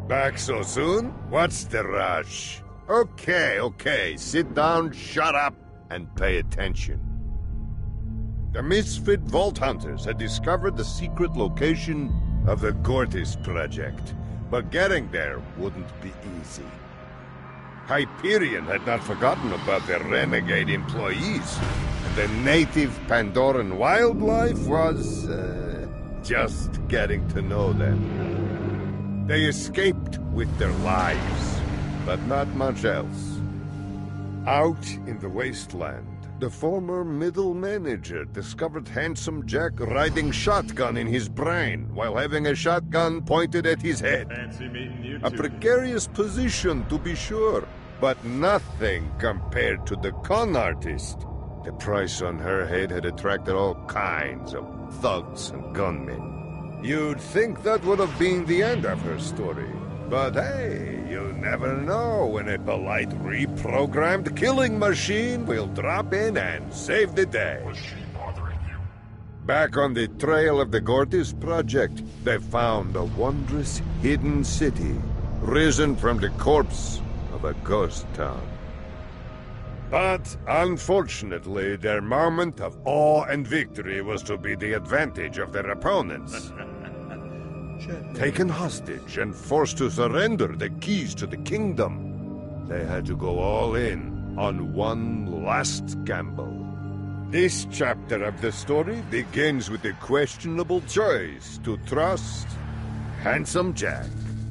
Back so soon? What's the rush? Okay, sit down, shut up, and pay attention. The Misfit Vault Hunters had discovered the secret location of the Gortys Project, but getting there wouldn't be easy. Hyperion had not forgotten about their renegade employees, and the native Pandoran wildlife was, just getting to know them. They escaped with their lives, but not much else. Out in the wasteland, the former middle manager discovered Handsome Jack riding shotgun in his brain while having a shotgun pointed at his head. Fancy meeting you two. A precarious position, to be sure, but nothing compared to the con artist. The price on her head had attracted all kinds of thugs and gunmen. You'd think that would have been the end of her story. But hey, you never know when a polite reprogrammed killing machine will drop in and save the day. Was she bothering you? Back on the trail of the Gortys Project, they found a wondrous hidden city, risen from the corpse of a ghost town. But unfortunately, their moment of awe and victory was to be the advantage of their opponents. Taken hostage and forced to surrender the keys to the kingdom, they had to go all in on one last gamble. This chapter of the story begins with the questionable choice to trust Handsome Jack.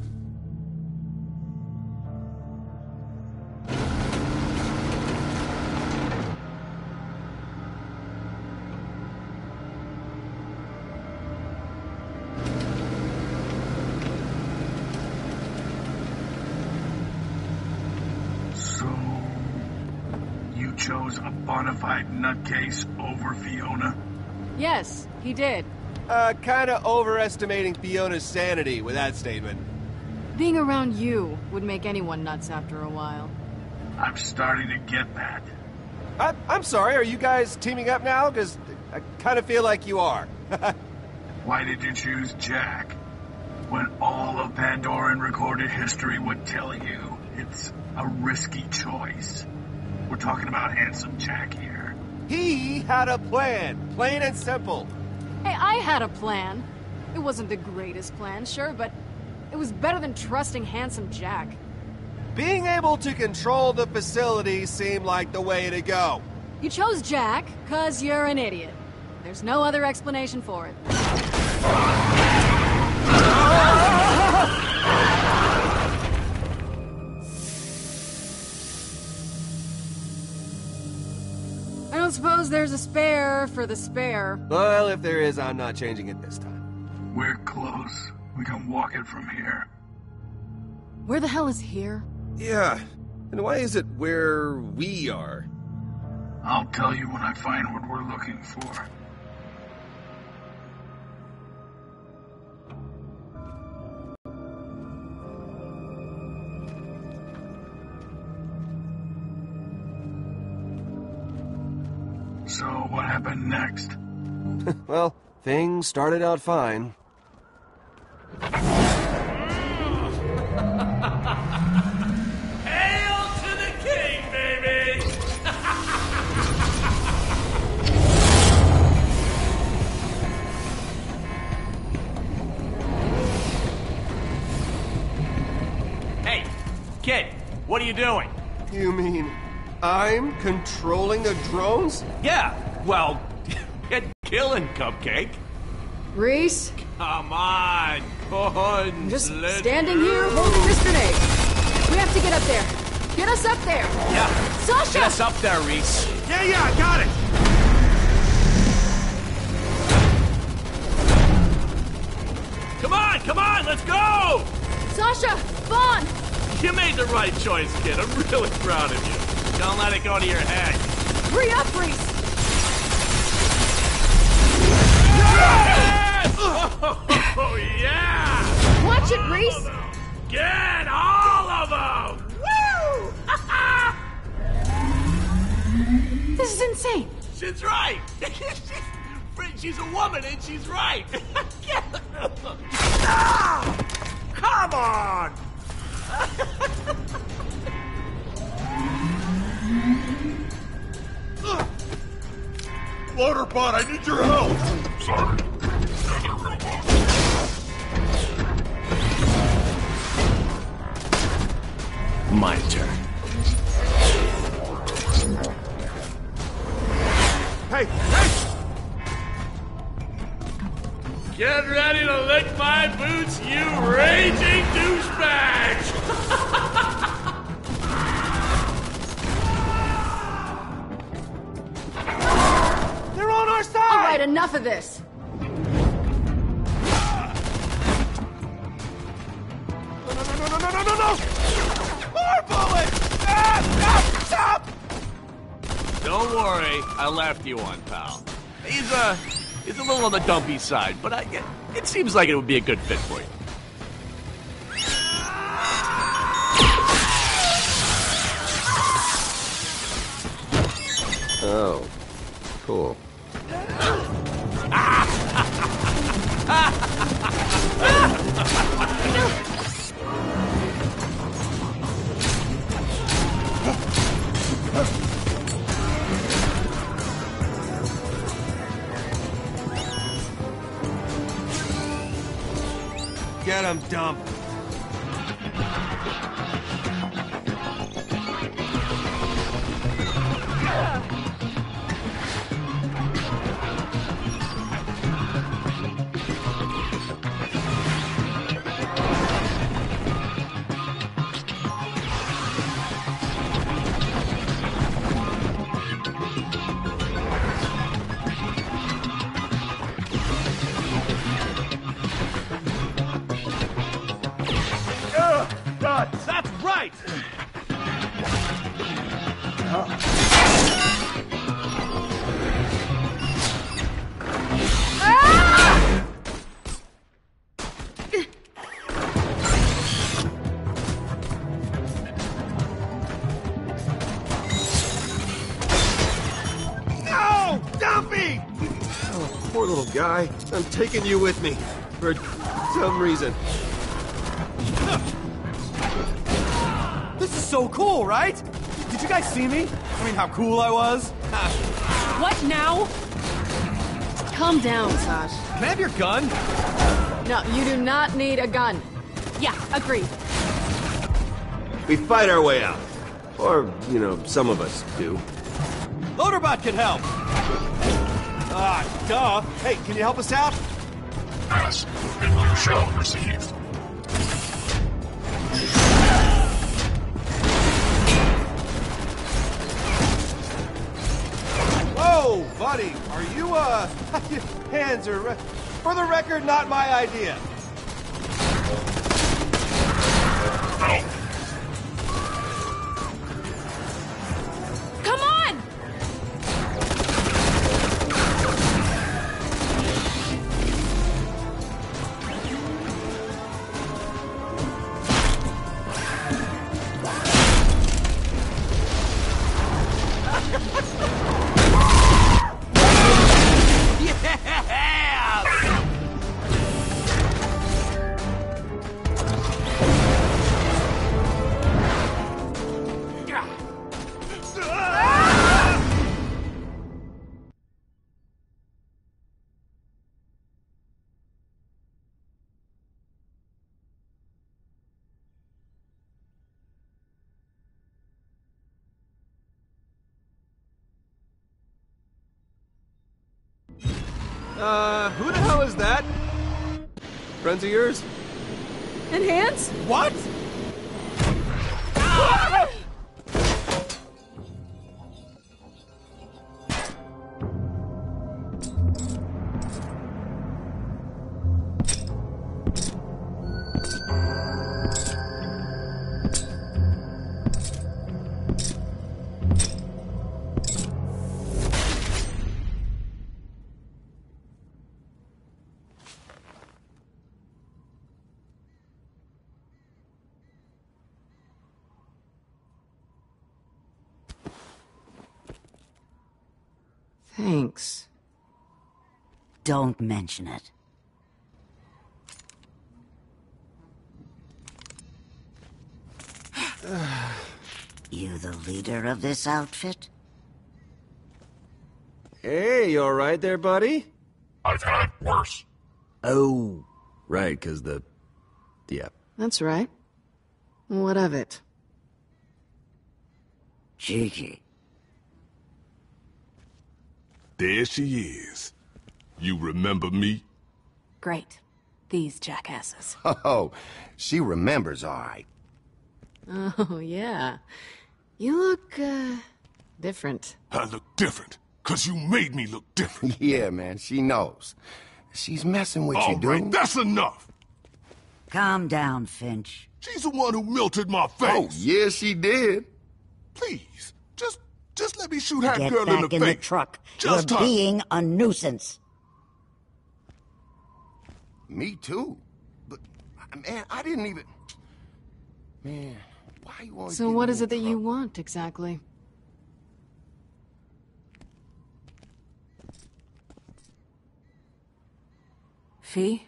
Chose a bona fide nutcase over Fiona? Yes, he did. Kinda overestimating Fiona's sanity with that statement. Being around you would make anyone nuts after a while. I'm starting to get that. I'm sorry, are you guys teaming up now? Because I kind of feel like you are. Why did you choose Jack? When all of Pandoran recorded history would tell you it's a risky choice. We're talking about Handsome Jack here. He had a plan, plain and simple. Hey, I had a plan. It wasn't the greatest plan, sure, but it was better than trusting Handsome Jack. Being able to control the facility seemed like the way to go. You chose Jack, 'cause you're an idiot. There's no other explanation for it. I don't suppose there's a spare for the spare. Well, if there is, I'm not changing it this time. We're close. We can walk it from here. Where the hell is here? Yeah, and why is it where we are? I'll tell you when I find what we're looking for. So, what happened next? Well, things started out fine. Hail to the king, baby! Hey, kid, what are you doing? You mean I'm controlling the drones? Yeah, well, get killing, Cupcake. Reese? Come on, guns. I'm just let's standing go. here holding this grenade. We have to get up there. Get us up there. Yeah, Sasha! get us up there, Reese. Yeah, I got it! Come on, let's go! Sasha! Vaughn! You made the right choice, kid. I'm really proud of you. Don't let it go to your head. Hurry up, Reese! Yes! Oh, yeah! Watch it, Reese! Get all of them! Woo! This is insane. She's right. She's a woman and she's right. Ah! Come on! Loaderbot, I need your help! Sorry. Another robot. My turn. Hey, hey! Get ready to lick my boots, you raging douchebag! They're on our side! All right, enough of this. No! More bullets! Stop! Don't worry, I left you one, pal. He's a little on the dumpy side, but it seems like it would be a good fit for you. Oh, cool. Get him, dump. That's right! No! Dumpy! Oh, poor little guy. I'm taking you with me. For some reason. This is so cool, right? Did you guys see me? I mean, how cool I was? What now? Calm down, Sash. Can I have your gun? No, you do not need a gun. Yeah, agreed. We fight our way out. Or, you know, some of us do. Loaderbot can help! Duh. Hey, can you help us out? Pass. Inland shell received. Whoa, buddy, are you, hands are, for the record, not my idea. No. Come on! Who the hell is that? Friends of yours? Enhance? What? Thanks. Don't mention it. You the leader of this outfit? Hey, you alright there, buddy? I've had worse. Oh, right, 'cause yeah. That's right. What of it? Cheeky. There she is. You remember me? Great. These jackasses. Oh, she remembers all right. Oh, yeah. You look, different. I look different, 'cause you made me look different. Yeah, man, she knows. She's messing with All you, dude. right, that's enough. Calm down, Finch. She's the one who melted my face. Oh, yeah, she did. Please, just let me shoot that Get girl back in the in the face. truck. Just You're her. being a nuisance. Me too. But, man, I didn't even... Man, why you always So getting what in is it that you trouble? want, exactly? Fee?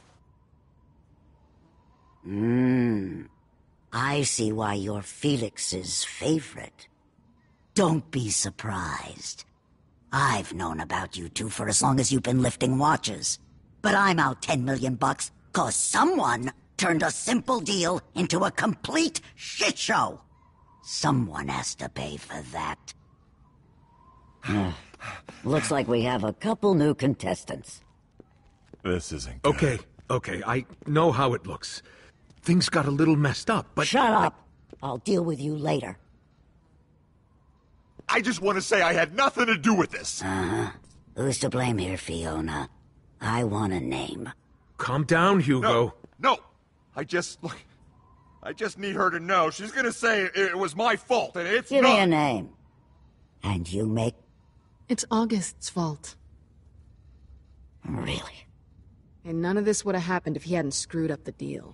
I see why you're Felix's favorite. Don't be surprised. I've known about you two for as long as you've been lifting watches. But I'm out 10 million bucks 'cause someone turned a simple deal into a complete shit show. Someone has to pay for that. Looks like we have a couple new contestants. This isn't good. Okay, I know how it looks. Things got a little messed up, but... Shut up! I'll deal with you later. I just want to say I had nothing to do with this. Who's to blame here, Fiona? I want a name. Calm down, Hugo. No. I just need her to know. She's gonna say it was my fault, and it's Give not. me a name. And you make... It's August's fault. Really? And none of this would have happened if he hadn't screwed up the deal.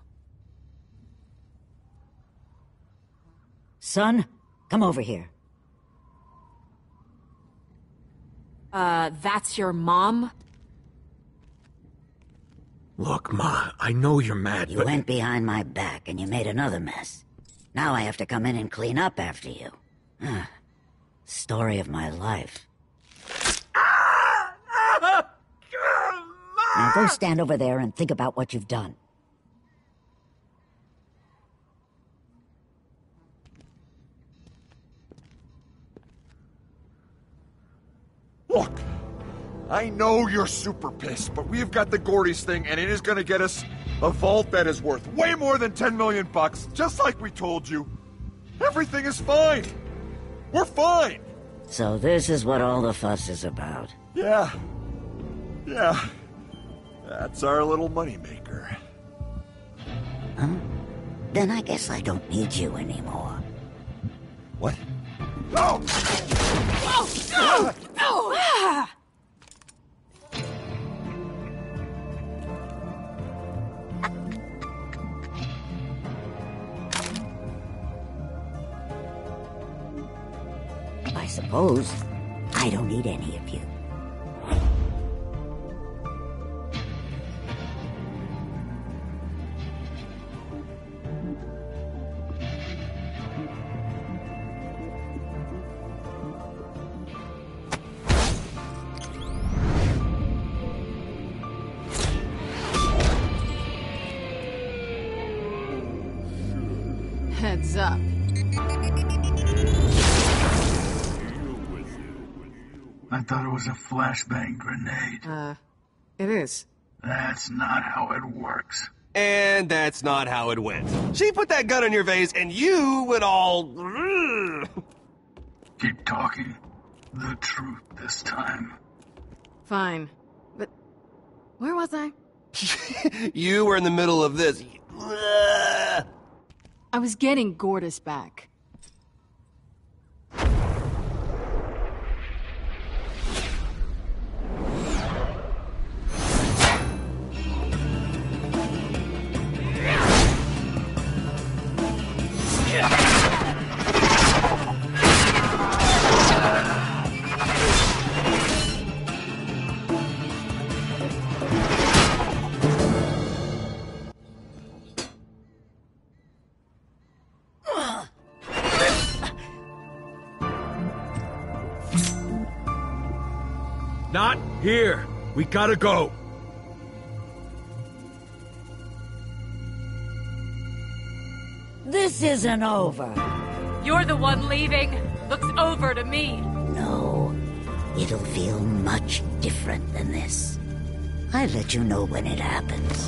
Son, come over here. That's your mom? Look, Ma, I know you're mad, You but... went behind my back and you made another mess. Now I have to come in and clean up after you. Story of my life. Now go stand over there and think about what you've done. Look, I know you're super pissed, but we've got the Gordy's thing, and it is gonna get us a vault that is worth way more than 10 million bucks, just like we told you. Everything is fine. We're fine. So this is what all the fuss is about. Yeah. That's our little moneymaker. Huh? Then I guess I don't need you anymore. What? No! I suppose I don't need any of you. Heads up. I thought it was a flashbang grenade. It is. That's not how it works. And that's not how it went. She put that gun in your face, and you went all... Keep talking. The truth this time. Fine. But where was I? You were in the middle of this. I was getting Gortys back. Not here. We gotta go. This isn't over. You're the one leaving. Looks over to me. No, it'll feel much different than this. I'll let you know when it happens.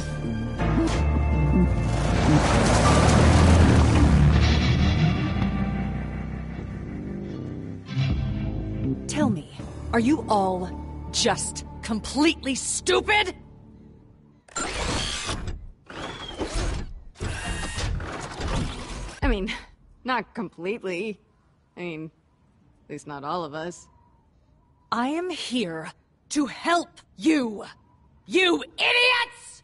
Tell me, are you all just completely stupid? I mean, not completely. I mean, at least not all of us. I am here to help you! You idiots!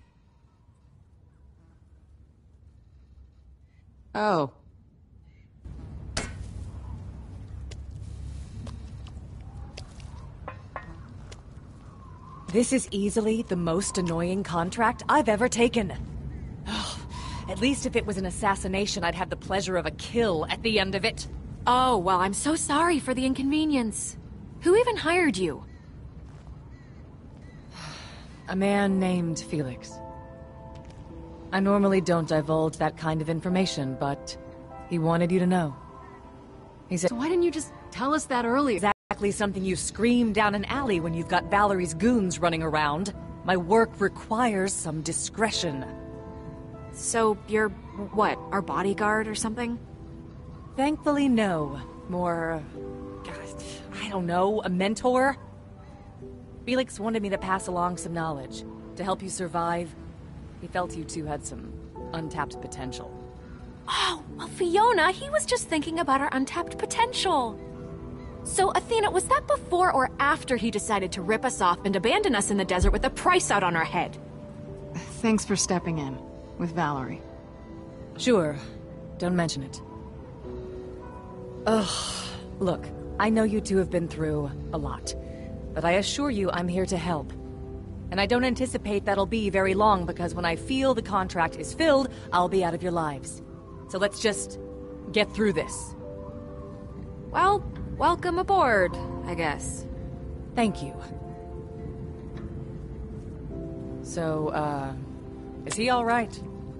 Oh. This is easily the most annoying contract I've ever taken. At least if it was an assassination, I'd have the pleasure of a kill at the end of it. Oh, well, I'm so sorry for the inconvenience. Who even hired you? A man named Felix. I normally don't divulge that kind of information, but he wanted you to know. He said, So why didn't you just tell us that earlier? Exactly something you scream down an alley when you've got Valerie's goons running around. My work requires some discretion. So, you're, what, our bodyguard or something? Thankfully, no. More, I don't know, a mentor? Felix wanted me to pass along some knowledge, to help you survive. He felt you two had some untapped potential. Oh, well, Fiona, he was just thinking about our untapped potential. So, Athena, was that before or after he decided to rip us off and abandon us in the desert with a price out on our head? Thanks for stepping in, with Valerie. Sure. Don't mention it. Ugh. Look, I know you two have been through a lot, but I assure you I'm here to help. And I don't anticipate that'll be very long, because when I feel the contract is filled, I'll be out of your lives. So let's just get through this. Well, welcome aboard, I guess. Thank you. So, is he all right?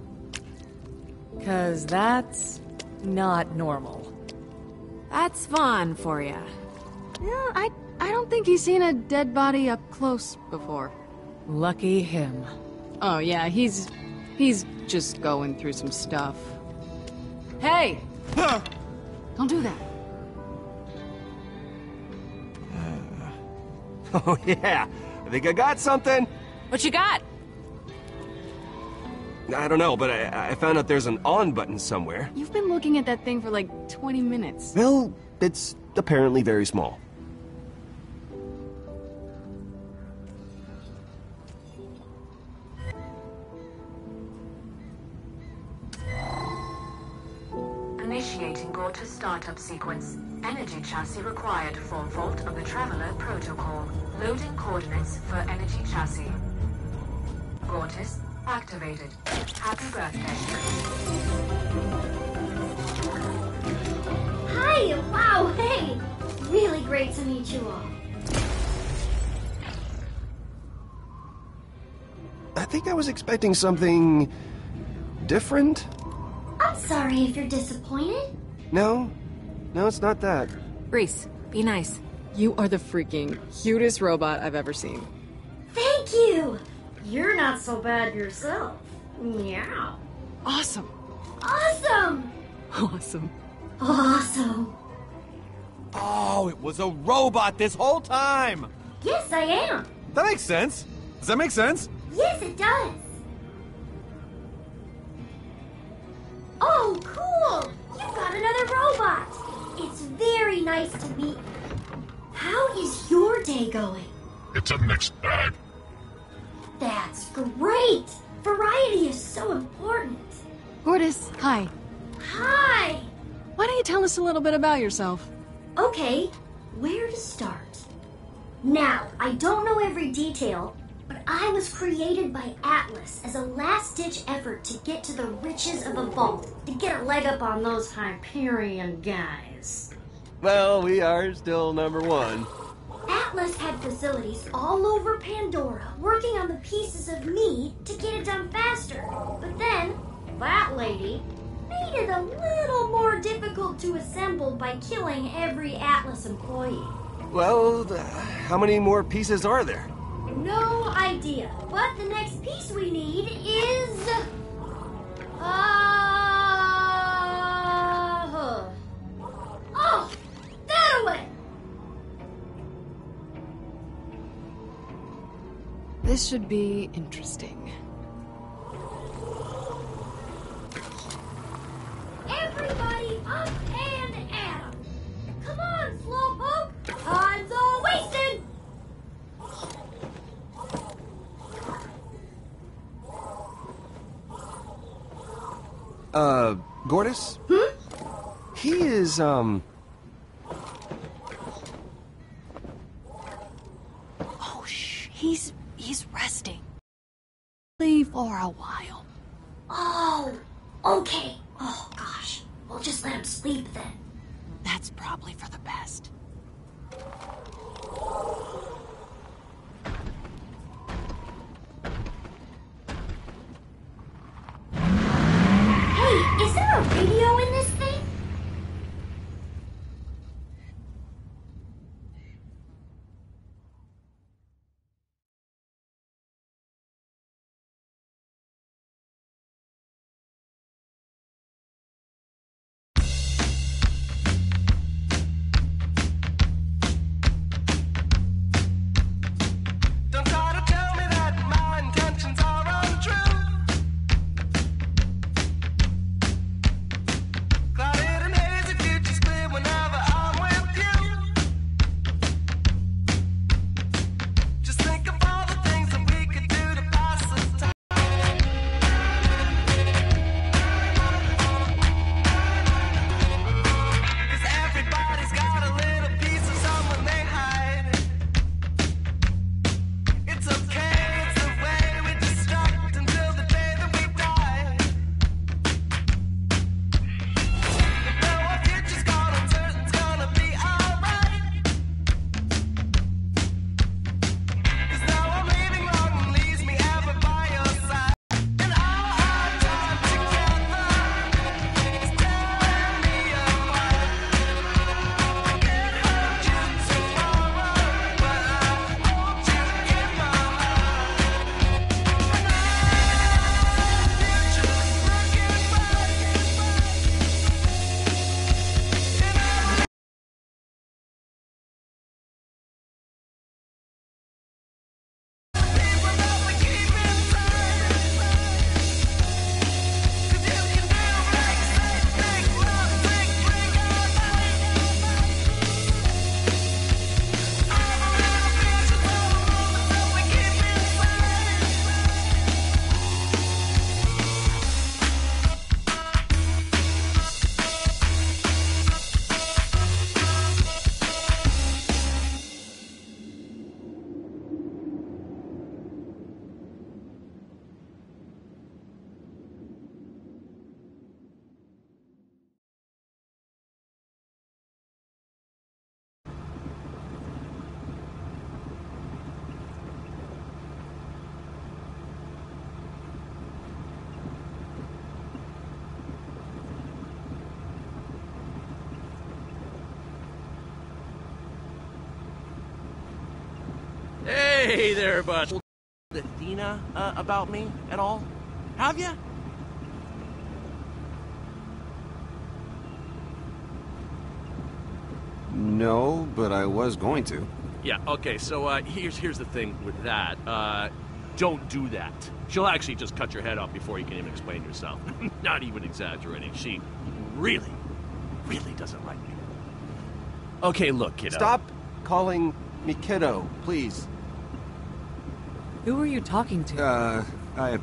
'Cause that's not normal. That's Vaughn for ya. Yeah, I don't think he's seen a dead body up close before. Lucky him. Oh yeah, he's just going through some stuff. Hey! Don't do that. Oh yeah, I think I got something. What you got? I don't know, but I found out there's an on button somewhere. You've been looking at that thing for like 20 minutes. Well, it's apparently very small. Initiating Gortys startup sequence. Energy chassis required for Vault of the Traveler protocol. Loading coordinates for energy chassis. Gortys activated. Happy birthday. Hi! Wow, hey! Really great to meet you all. I think I was expecting something different. I'm sorry if you're disappointed. No, it's not that. Reese, be nice. You are the freaking cutest robot I've ever seen. Thank you! You're not so bad yourself. Meow. Awesome. Awesome! Awesome. Awesome. Oh, it was a robot this whole time! Yes, I am. That makes sense. Does that make sense? Yes, it does. Oh, cool! You've got another robot. It's very nice to meet you. How is your day going? It's a mixed bag. That's great! Variety is so important. Gortys, hi. Hi! Why don't you tell us a little bit about yourself? Okay, where to start? Now, I don't know every detail, but I was created by Atlas as a last-ditch effort to get to the riches of a vault, to get a leg up on those Hyperion guys. Well, we are still number one. Atlas Atlas had facilities all over Pandora working on the pieces of me to get it done faster. But then, that lady made it a little more difficult to assemble by killing every Atlas employee. Well, how many more pieces are there? No idea. But the next piece we need is... Oh! That away! This should be interesting. Everybody up and at 'em! Come on, Slowpoke! Time's all wasted! Gortys? He is, Oh, shh. He's resting. Leave for a while. Oh, okay. Oh, gosh. We'll just let him sleep then. That's probably for the best. Hey, is there a radio in this thing? Don't try to tell me that my intentions are untrue. Clouded and hazy, future's clear whenever I'm with you. Just think of all the things that we could do to pass the time. 'Cause everybody's got a little piece of someone they hide. It's okay, it's the way we distract until the day that we die. But though our future's gone uncertain, it's gonna be alright. 'Cause now I'm leaving wrong and leaves me ever by your side. And all our time together is tearing me apart. Can't hold you tomorrow, but I hold you in my heart. Hey there, bud. Told Athena about me at all? Have ya? No, but I was going to. Yeah, okay, so here's the thing with that. Don't do that. She'll actually just cut your head off before you can even explain yourself. Not even exaggerating. She really, really doesn't like me. Okay, look, kiddo. Stop calling me kiddo, please. Who are you talking to? I...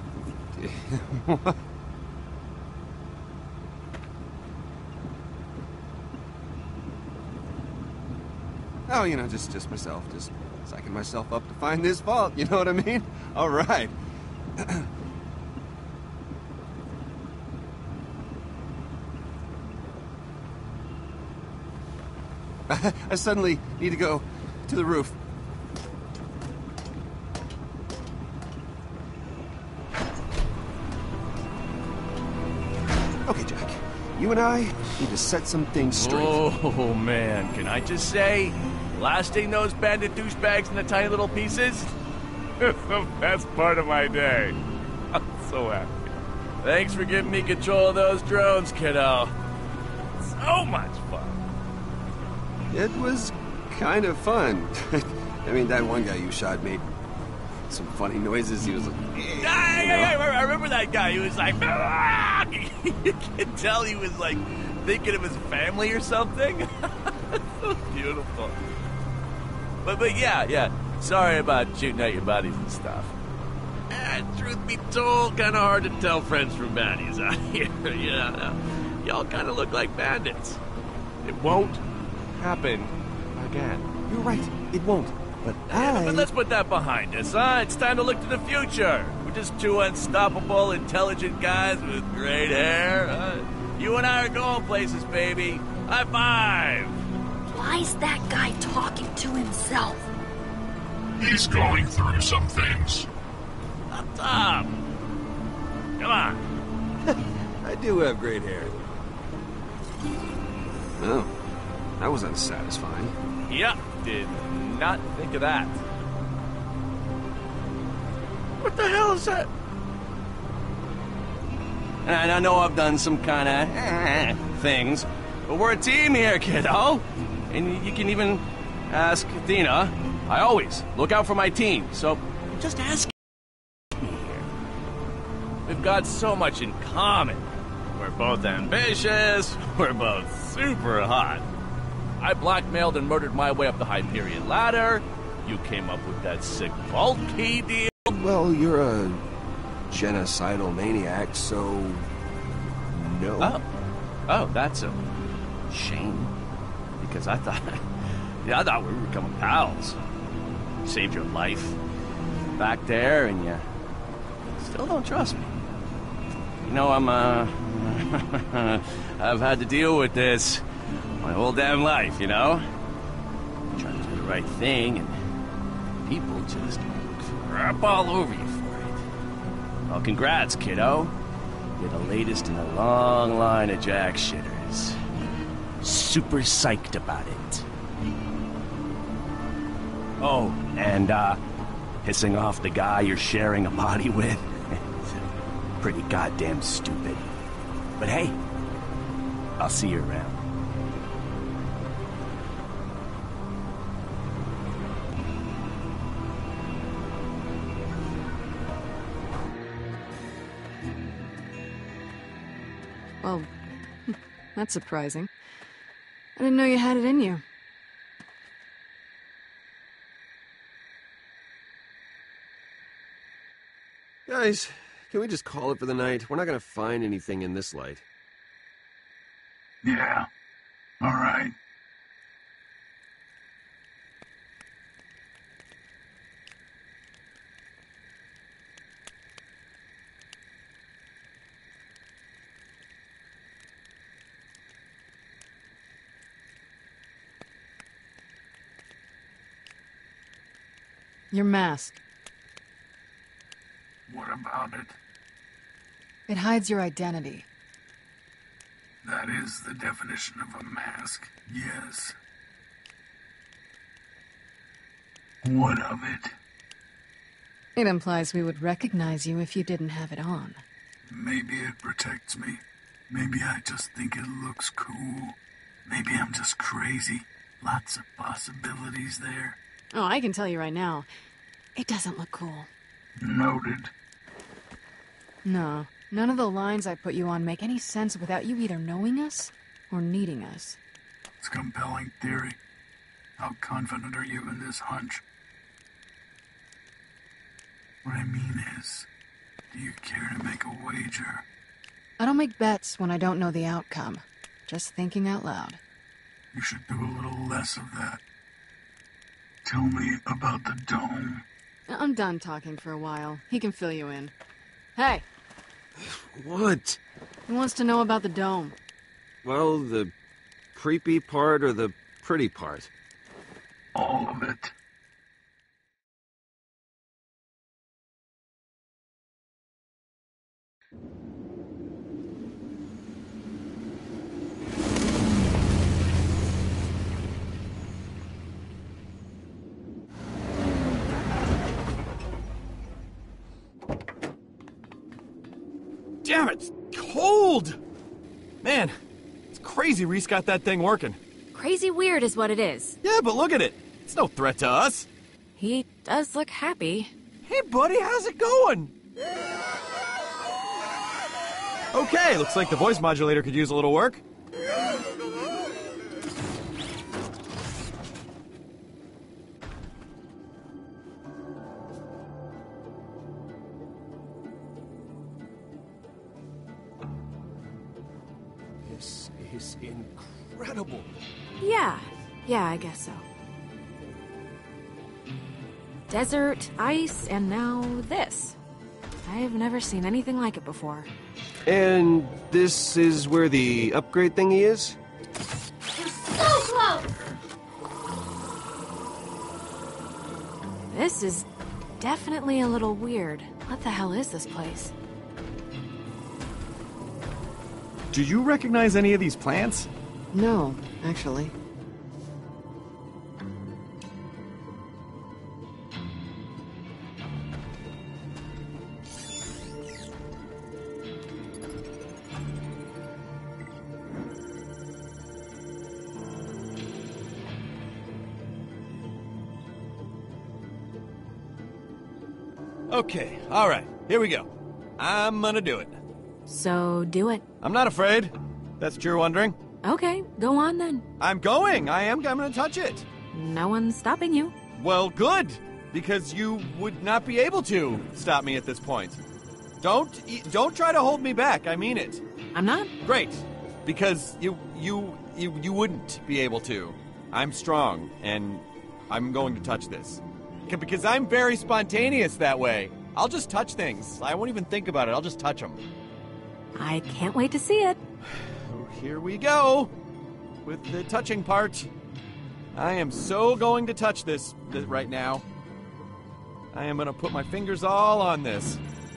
Oh, you know, just myself. Just psyching myself up to find this fault, you know what I mean? All right. I suddenly need to go to the roof. You and I need to set some things straight. Oh, man. Can I just say, blasting those bandit douchebags into tiny little pieces? It's the best part of my day. I'm so happy. Thanks for giving me control of those drones, kiddo. So much fun. It was kind of fun. I mean, that one guy you shot made some funny noises. He was like, I remember that guy. He was like, you can tell he was like thinking of his family or something. So beautiful. But yeah. Sorry about shooting at your buddies and stuff. Truth be told, kind of hard to tell friends from baddies out here. Yeah, y'all kind of look like bandits. It won't happen again. You're right. It won't. But But let's put that behind us, huh? It's time to look to the future. We're just two unstoppable, intelligent guys with great hair. You and I are going places, baby. High five! Why's that guy talking to himself? He's going through some things. What's up? Come on. I do have great hair. Oh, that was unsatisfying. Yep, did not think of that. What the hell is that? And I know I've done some kind of things, but we're a team here, kiddo. And you can even ask Athena. I always look out for my team, so just ask me here. We've got so much in common. We're both ambitious, we're both super hot. I blackmailed and murdered my way up the Hyperion ladder. You came up with that sick vault key deal. Well, you're a genocidal maniac, so no. Oh, that's a shame. Because I thought we were becoming pals. Saved your life back there, and you still don't trust me. You know, I've had to deal with this my whole damn life, you know? Trying to do the right thing, and people just crap all over you for it. Well, congrats, kiddo. You're the latest in a long line of jack shitters. Super psyched about it. Oh, and, pissing off the guy you're sharing a body with? Pretty goddamn stupid. But hey, I'll see you around. Well, that's surprising. I didn't know you had it in you. Guys, can we just call it for the night? We're not gonna find anything in this light. Yeah. All right. Your mask. What about it? It hides your identity. That is the definition of a mask, yes. What of it? It implies we would recognize you if you didn't have it on. Maybe it protects me. Maybe I just think it looks cool. Maybe I'm just crazy. Lots of possibilities there. Oh, I can tell you right now, it doesn't look cool. Noted. No, none of the lines I put you on make any sense without you either knowing us or needing us. It's a compelling theory. How confident are you in this hunch? What I mean is, do you care to make a wager? I don't make bets when I don't know the outcome. Just thinking out loud. You should do a little less of that. Tell me about the dome. I'm done talking for a while. He can fill you in. Hey! What? He wants to know about the dome. Well, the creepy part or the pretty part? All of it. damn it! It's cold! Man, it's crazy Reese got that thing working. Crazy weird is what it is. Yeah, but look at it. It's no threat to us. He does look happy. Hey, buddy, how's it going? Okay, looks like the voice modulator could use a little work. This is incredible. Yeah, I guess so. Desert, ice, and now this. I've never seen anything like it before. And this is where the upgrade thingy is? So close! This is definitely a little weird. What the hell is this place? Do you recognize any of these plants? No, actually. Okay, alright, here we go. I'm gonna do it. So, do it. I'm not afraid. That's what you're wondering. Okay, go on then. I'm going. I am gonna touch it. No one's stopping you. Well, good, because you would not be able to stop me at this point. Don't try to hold me back. I mean it. I'm not. Great, because you wouldn't be able to. I'm strong, and I'm going to touch this. Because I'm very spontaneous that way. I'll just touch things. I won't even think about it. I'll just touch them. I can't wait to see it. Here we go with the touching part. I am so going to touch this right now. I am going to put my fingers all on this.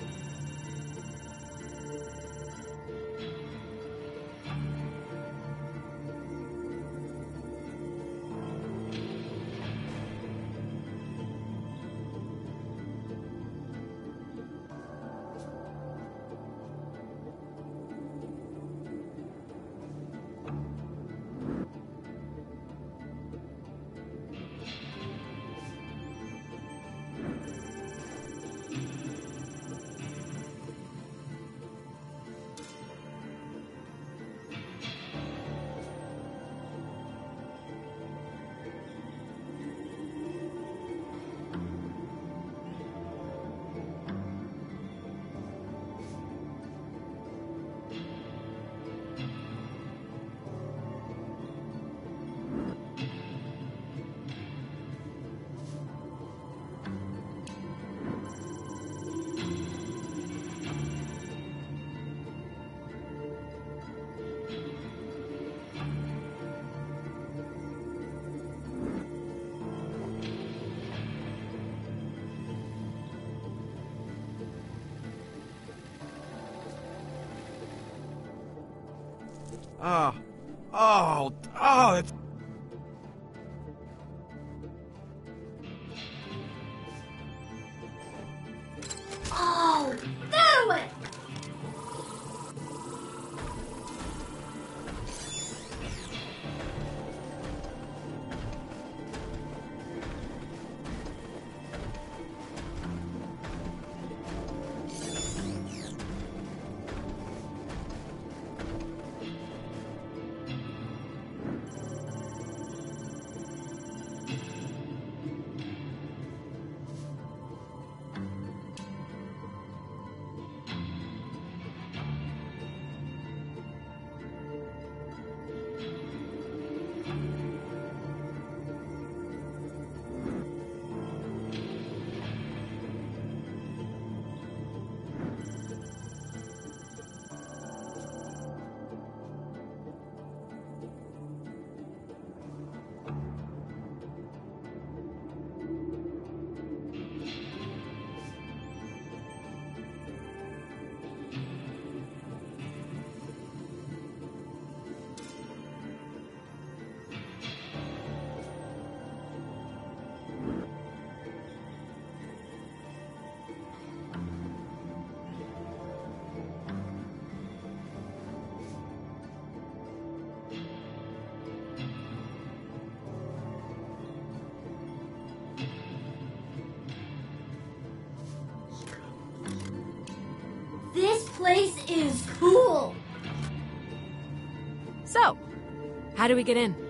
That's... Oh, that way! place is cool. So, how do we get in?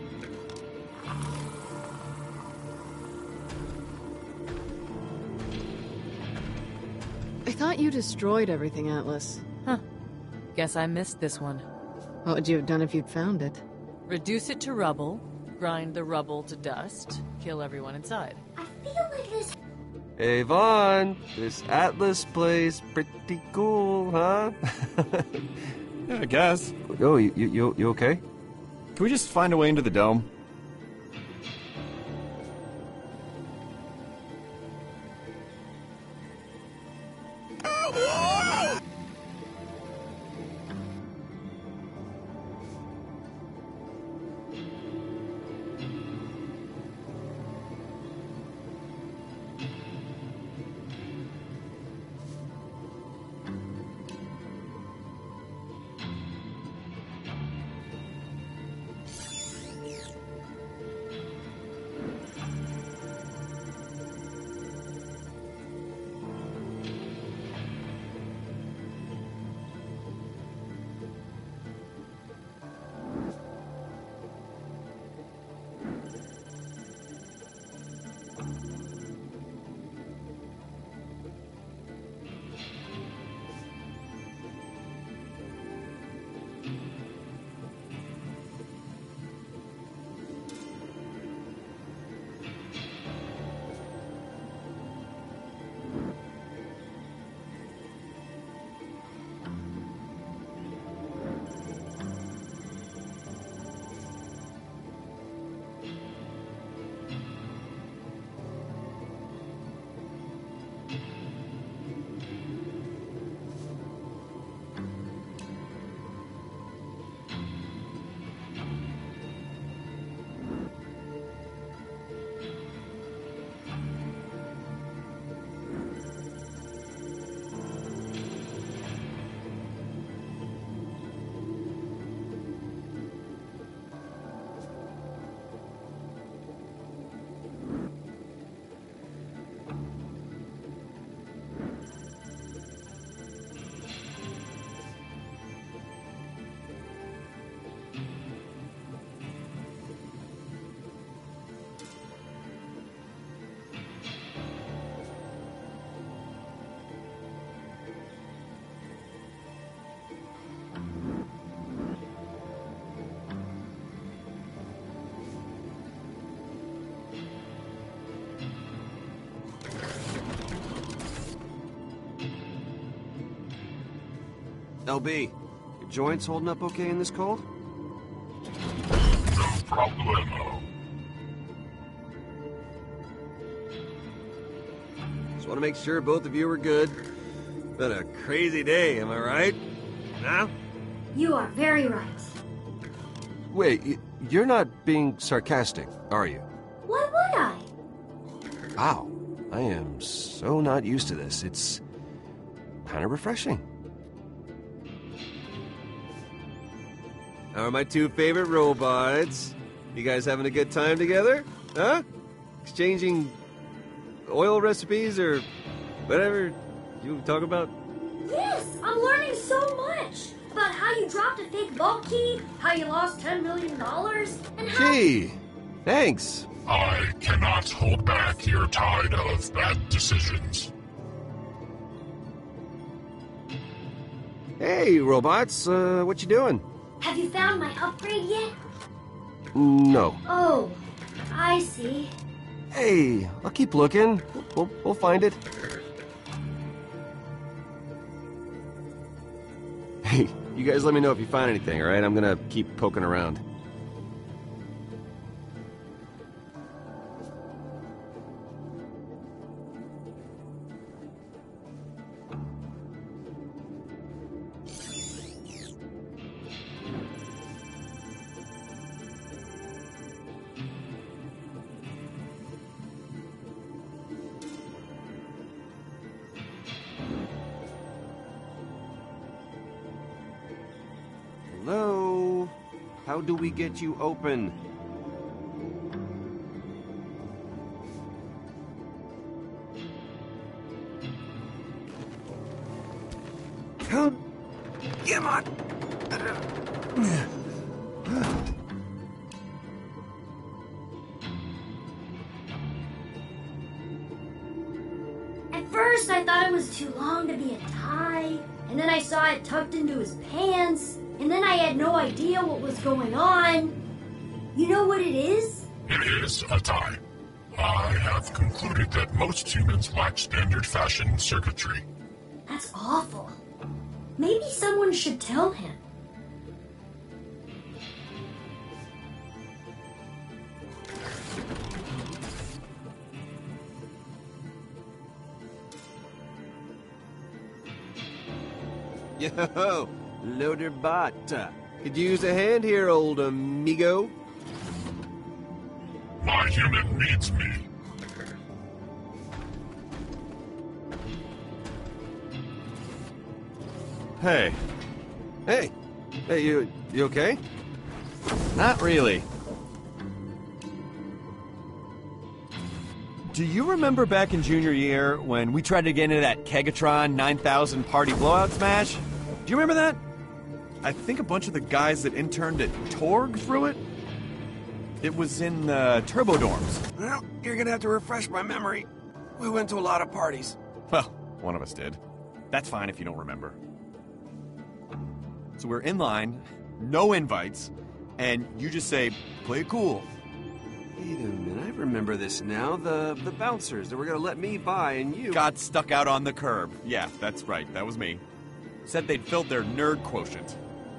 I thought you destroyed everything, Atlas. Huh. Guess I missed this one. What would you have done if you'd found it? Reduce it to rubble, grind the rubble to dust, kill everyone inside. I feel like this. Hey, Vaughn, this Atlas place pretty cool, huh? Yeah, I guess. Oh, you okay? Can we just find a way into the dome? LB, your joints holding up okay in this cold? No problemo. Just want to make sure both of you are good. Been a crazy day, am I right? Nah? You are very right. Wait, you're not being sarcastic, are you? Why would I? Wow, I am so not used to this. It's kind of refreshing. How are my two favorite robots? You guys having a good time together? Huh? Exchanging oil recipes or whatever you talk about? Yes, I'm learning so much about how you dropped a fake vault key, how you lost $10 million, and how... Gee, thanks. I cannot hold back your tide of bad decisions. Hey, robots, what you doing? Have you found my upgrade yet? No. Oh, I see. Hey, I'll keep looking. We'll find it. Hey, you guys let me know if you find anything, all right? I'm gonna keep poking around. Hello? How do we get you open? Come on. At first, I thought it was too long to be a tie, and then I saw it tucked into his pants, and then I had no idea what was going on. You know what it is? It is a tie. I have concluded that most humans lack standard fashion circuitry. That's awful. Maybe someone should tell him. Yo, Loader Bot. Could use a hand here, old amigo. My human needs me. Hey. Hey. Hey, you okay? Not really. Do you remember back in junior year when we tried to get into that Kegatron 9000 party blowout smash? Do you remember that? I think a bunch of the guys that interned at Torg threw it. It was in the Turbo Dorms. Well, you're gonna have to refresh my memory. We went to a lot of parties. Well, one of us did. That's fine if you don't remember. So we're in line, no invites, and you just say, play it cool. Wait a minute, I remember this now. The bouncers that were gonna let me by and you... Got stuck out on the curb. Yeah, that's right, that was me. Said they'd filled their nerd quotient.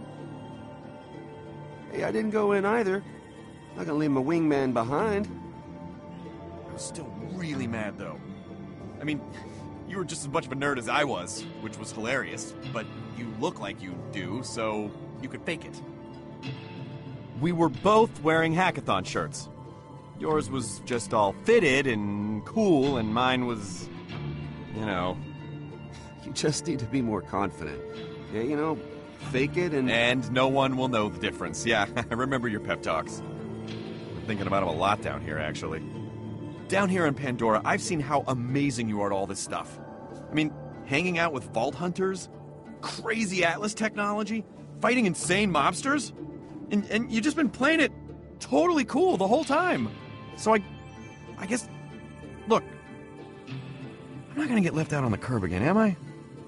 Hey, I didn't go in either. Not gonna leave my wingman behind. I was still really mad, though. I mean, you were just as much of a nerd as I was, which was hilarious, but you look like you do, so you could fake it. We were both wearing hackathon shirts. Yours was just all fitted and cool, and mine was, you know... You just need to be more confident. Yeah, you know, fake it and... And no one will know the difference. Yeah, I remember your pep talks. I'm thinking about them a lot down here, actually. Down here in Pandora, I've seen how amazing you are at all this stuff. I mean, hanging out with Vault Hunters, crazy Atlas technology, fighting insane mobsters, and you've just been playing it totally cool the whole time. So I guess, look, I'm not gonna get left out on the curb again, am I?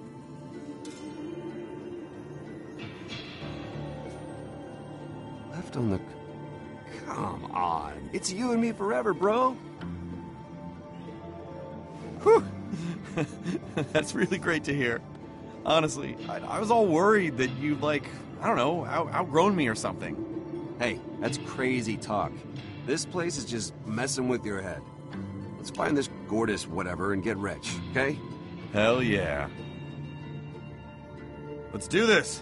Left on the... Come on. It's you and me forever, bro. Whew. That's really great to hear. Honestly, I was all worried that you'd, like, I don't know, outgrown me or something. Hey, that's crazy talk. This place is just messing with your head. Let's find this Gortys whatever and get rich, okay? Hell yeah. Let's do this.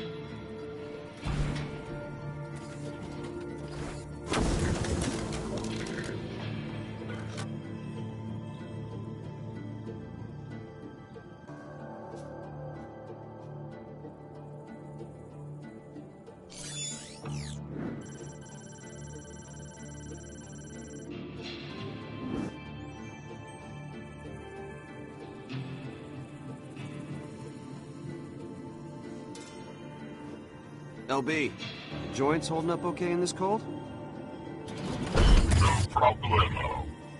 LB, joints holding up okay in this cold? No problemo.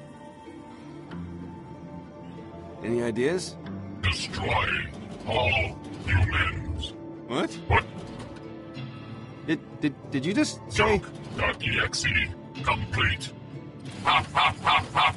Any ideas? Destroy all humans. What? What? Did you just say... Doc.exe complete. Ha ha ha ha!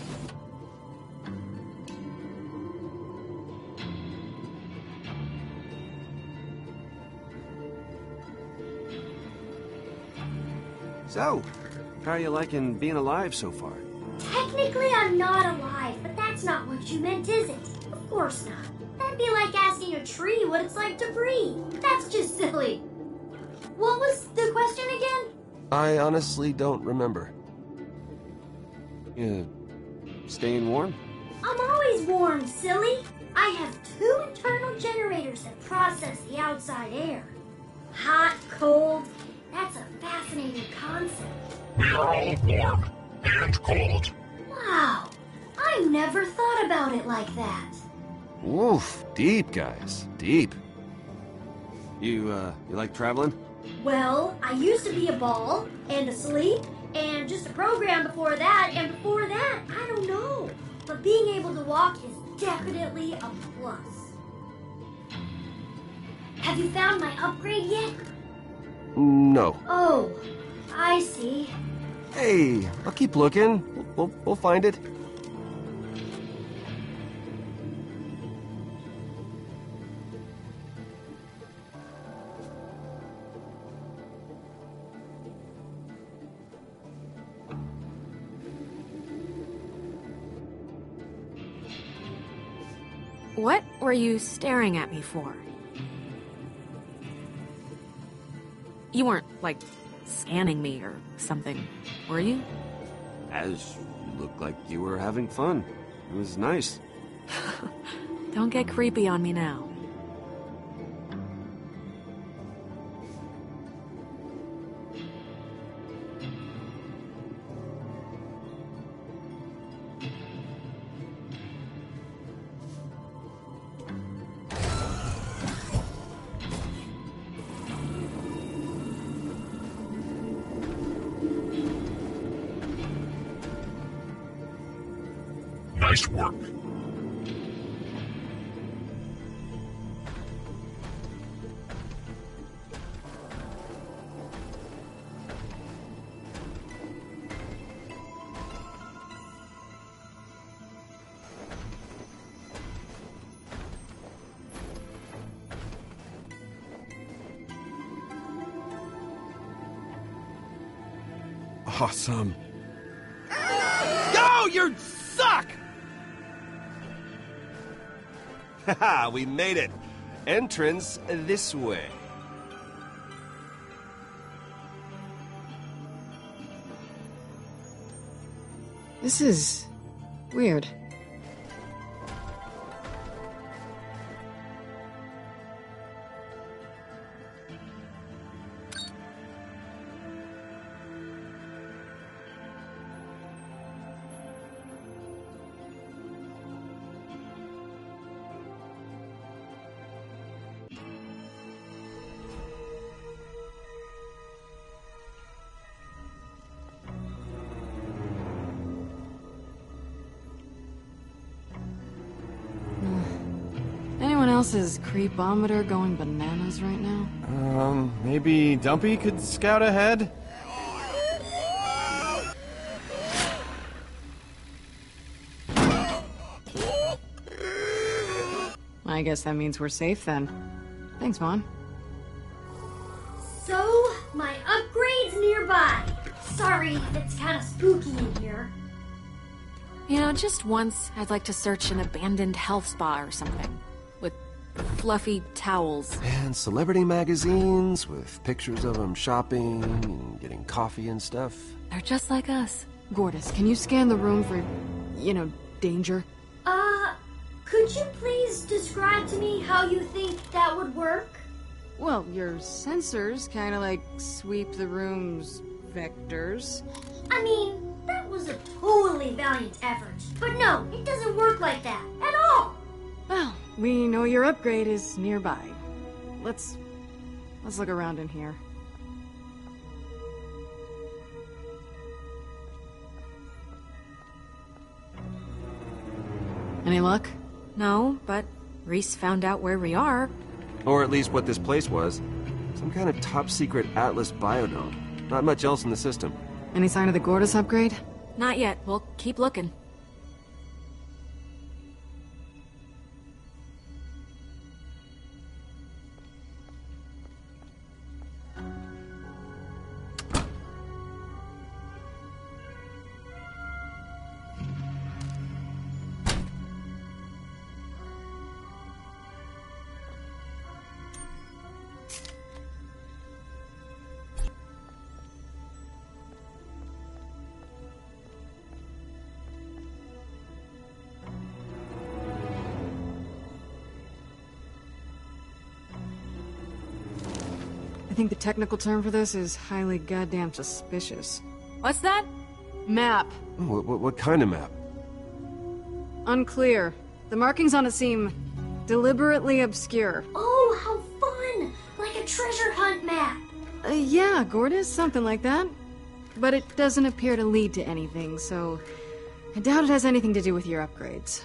So, how are you liking being alive so far? Technically, I'm not alive, but that's not what you meant, is it? Of course not. That'd be like asking a tree what it's like to breathe. That's just silly. What was the question again? I honestly don't remember. You staying warm? I'm always warm, silly. I have 2 internal generators that process the outside air. Hot, cold, that's a fascinating concept. We are all warm and cold. Wow, I never thought about it like that. Woof, deep, guys, deep. You like traveling? Well, I used to be a ball, and asleep, and just a program before that, and before that, I don't know. But being able to walk is definitely a plus. Have you found my upgrade yet? No. Oh, I see. Hey, I'll keep looking. We'll find it. What were you staring at me for? You weren't, like, scanning me or something, were you? As you looked like you were having fun. It was nice. Don't get creepy on me now. Nice work. Awesome. Go! You suck! Haha, we made it. Entrance this way. This is weird. Anyone else's creepometer going bananas right now? Maybe Dumpy could scout ahead? I guess that means we're safe then. Thanks, Vaughn. So, my upgrade's nearby. Sorry if it's kind of spooky in here. You know, just once, I'd like to search an abandoned health spa or something. With fluffy towels. And celebrity magazines with pictures of them shopping and getting coffee and stuff. They're just like us. Gordis, can you scan the room for, danger? Could you please describe to me how you think that would work? Well, your sensors kind of like sweep the room's vectors. I mean, that was a totally valiant effort. But no, it doesn't work like that at all. Well, we know your upgrade is nearby. Let's look around in here. Any luck? No, but Reese found out where we are. Or at least what this place was. Some kind of top-secret Atlas biodome. Not much else in the system. Any sign of the Gordis upgrade? Not yet. We'll keep looking. I think the technical term for this is highly goddamn suspicious. What's that? Map. What kind of map? Unclear. The markings on it seem deliberately obscure. Oh, how fun! Like treasure hunt map. Yeah, Gortys, something like that. But it doesn't appear to lead to anything, so I doubt it has anything to do with your upgrades.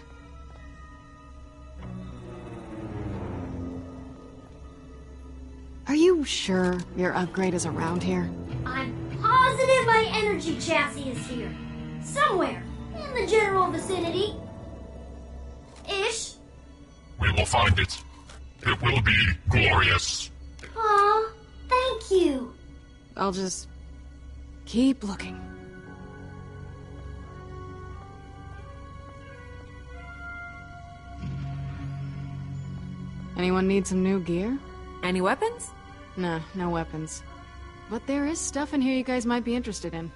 Are you sure your upgrade is around here? I'm positive my energy chassis is here. Somewhere. In the general vicinity. Ish. We will find it. It will be glorious. Aw, thank you. I'll just keep looking. Anyone need some new gear? Any weapons? Nah, no weapons. But there is stuff in here you guys might be interested in.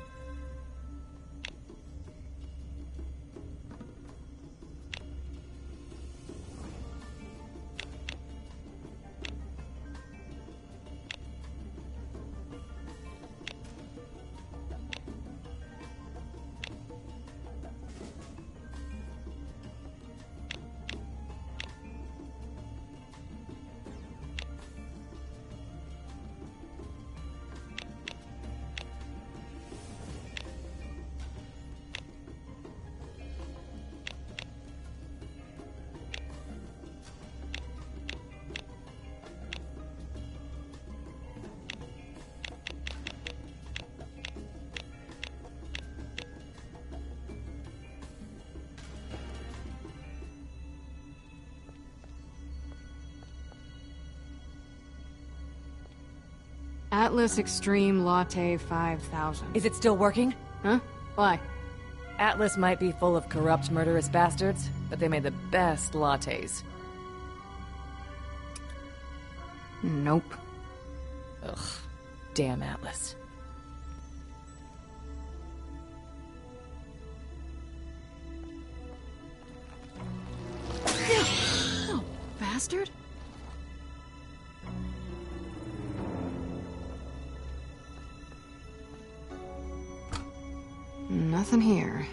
Atlas Extreme Latte 5000. Is it still working? Huh? Why? Atlas might be full of corrupt, murderous bastards, but they made the best lattes. Nope. Ugh. Damn Atlas. Oh, bastard. Nothing here.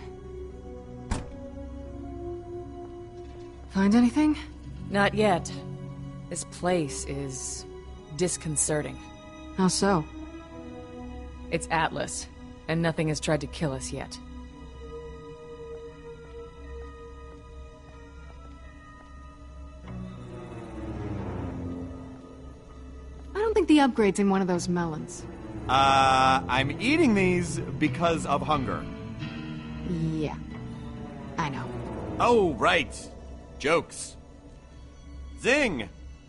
Find anything? Not yet. This place is disconcerting. How so? It's Atlas, and nothing has tried to kill us yet. I don't think the upgrade's in one of those melons. I'm eating these because of hunger. Yeah. I know. Oh, right. Jokes. Zing!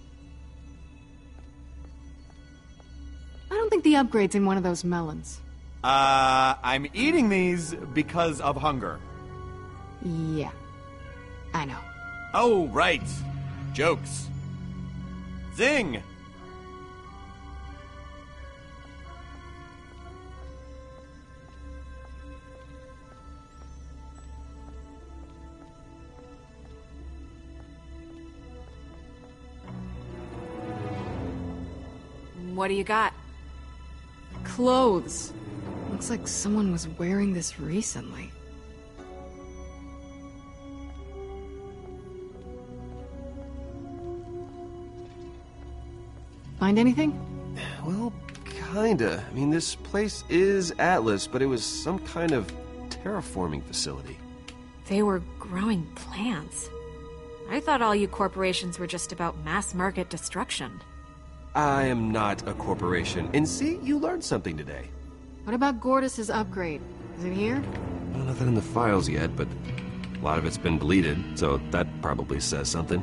I don't think the upgrade's in one of those melons. I'm eating these because of hunger. Yeah. I know. Oh, right. Jokes. Zing! What do you got? Clothes. Looks like someone was wearing this recently. Find anything? Well, kinda. I mean, this place is Atlas, but it was some kind of terraforming facility. They were growing plants. I thought all you corporations were just about mass market destruction. I am not a corporation. And see, you learned something today. What about Gortys' upgrade? Is it here? Well, nothing in the files yet, but a lot of it's been deleted, so that probably says something.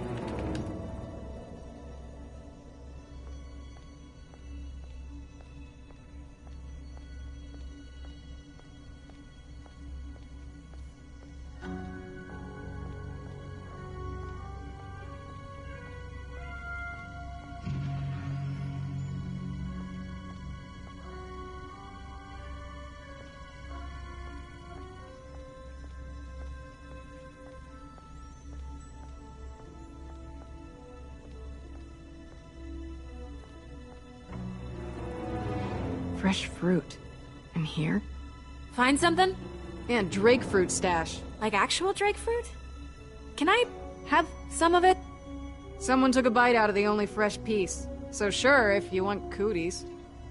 Fresh fruit. In here? Find something? Yeah, Drake fruit stash. Like actual Drake fruit? Can I have some of it? Someone took a bite out of the only fresh piece. So sure, if you want cooties.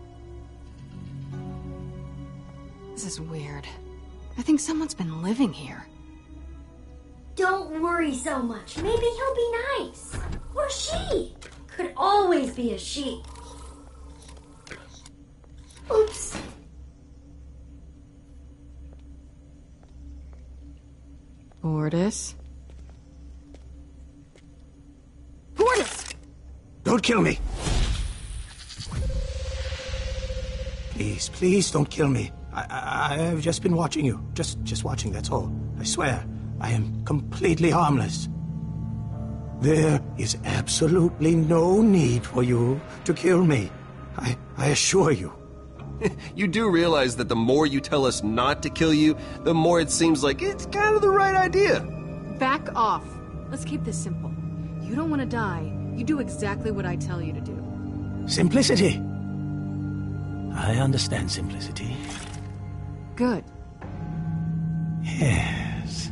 This is weird. I think someone's been living here. Don't worry so much. Maybe he'll be nice. Or she. Could always be a she. Oops. Gortys? Gortys! Don't kill me. Please, please don't kill me. I've just been watching you. Just watching, that's all. I swear, I am completely harmless. There is absolutely no need for you to kill me. I assure you. You do realize that the more you tell us not to kill you, the more it seems like it's kind of the right idea. Back off. Let's keep this simple. You don't want to die. You do exactly what I tell you to do. Simplicity. I understand simplicity. Good. Yes.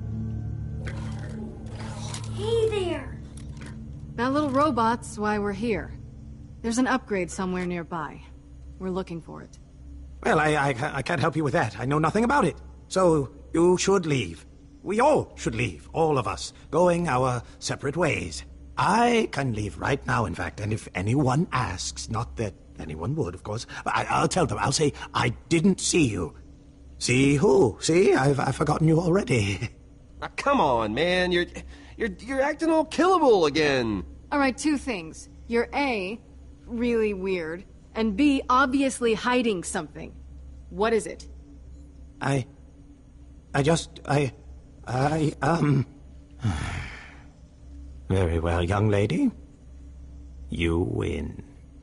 Hey there. That little robot's why we're here. There's an upgrade somewhere nearby. We're looking for it. Well, I can't help you with that. I know nothing about it. So, you should leave. We all should leave. All of us. Going our separate ways. I can leave right now, in fact, and if anyone asks, not that anyone would, of course, I'll tell them. I'll say, I didn't see you. See who? See? I've forgotten you already. Come on, man. You're acting all killable again. All right, two things. You're A, really weird, and B, obviously hiding something. What is it? Very well, young lady. You win.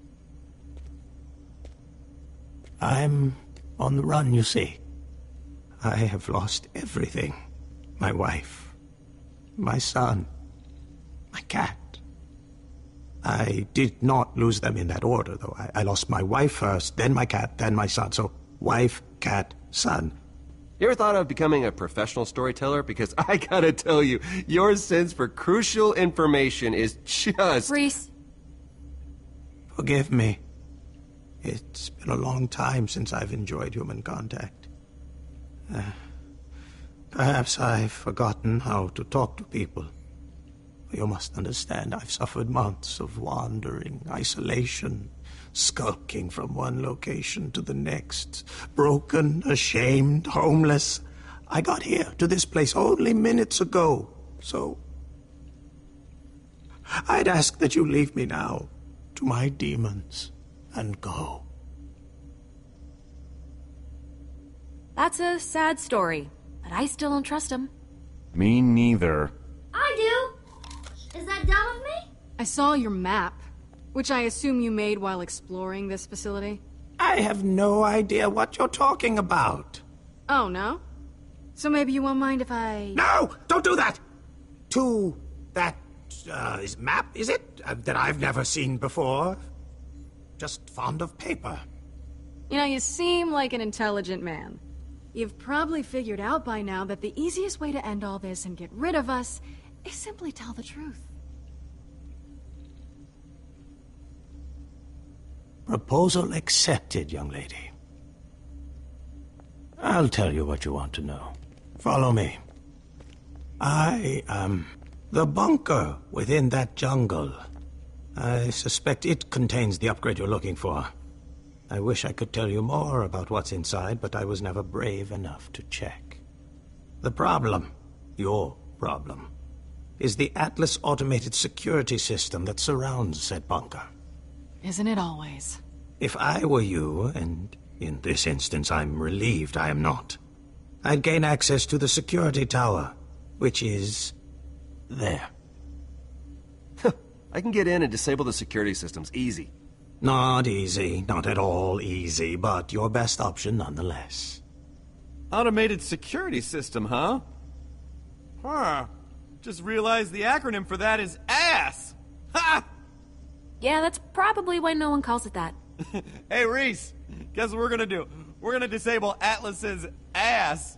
I'm on the run, you see. I have lost everything. My wife, my son, my cat. I did not lose them in that order, though. I lost my wife first, then my cat, then my son. So, wife, cat, son. You ever thought of becoming a professional storyteller? Because I gotta tell you, your sense for crucial information is just... Rhys. Forgive me. It's been a long time since I've enjoyed human contact. Perhaps I've forgotten how to talk to people. You must understand, I've suffered months of wandering, isolation, skulking from one location to the next, broken, ashamed, homeless. I got here, to this place, only minutes ago, so... I'd ask that you leave me now, to my demons, and go. That's a sad story, but I still don't trust him. Me neither. I do. Is that dumb of me? I saw your map, which I assume you made while exploring this facility. I have no idea what you're talking about. Oh, no? So maybe you won't mind if I... No! Don't do that! To that, map, is it? That I've never seen before. Just fond of paper. You know, you seem like an intelligent man. You've probably figured out by now that the easiest way to end all this and get rid of us is simply tell the truth. Proposal accepted, young lady. I'll tell you what you want to know. Follow me. I am the bunker within that jungle. I suspect it contains the upgrade you're looking for. I wish I could tell you more about what's inside, but I was never brave enough to check. The problem, your problem, is the Atlas automated security system that surrounds said bunker. Isn't it always? If I were you, and in this instance I'm relieved I am not, I'd gain access to the security tower, which is there. I can get in and disable the security systems, easy. Not easy, not at all easy, but your best option nonetheless. Automated security system, huh? Huh. Just realized the acronym for that is ASS! Ha! Yeah, that's probably why no one calls it that. Hey, Rhys, guess what we're gonna do? We're gonna disable Atlas's ass.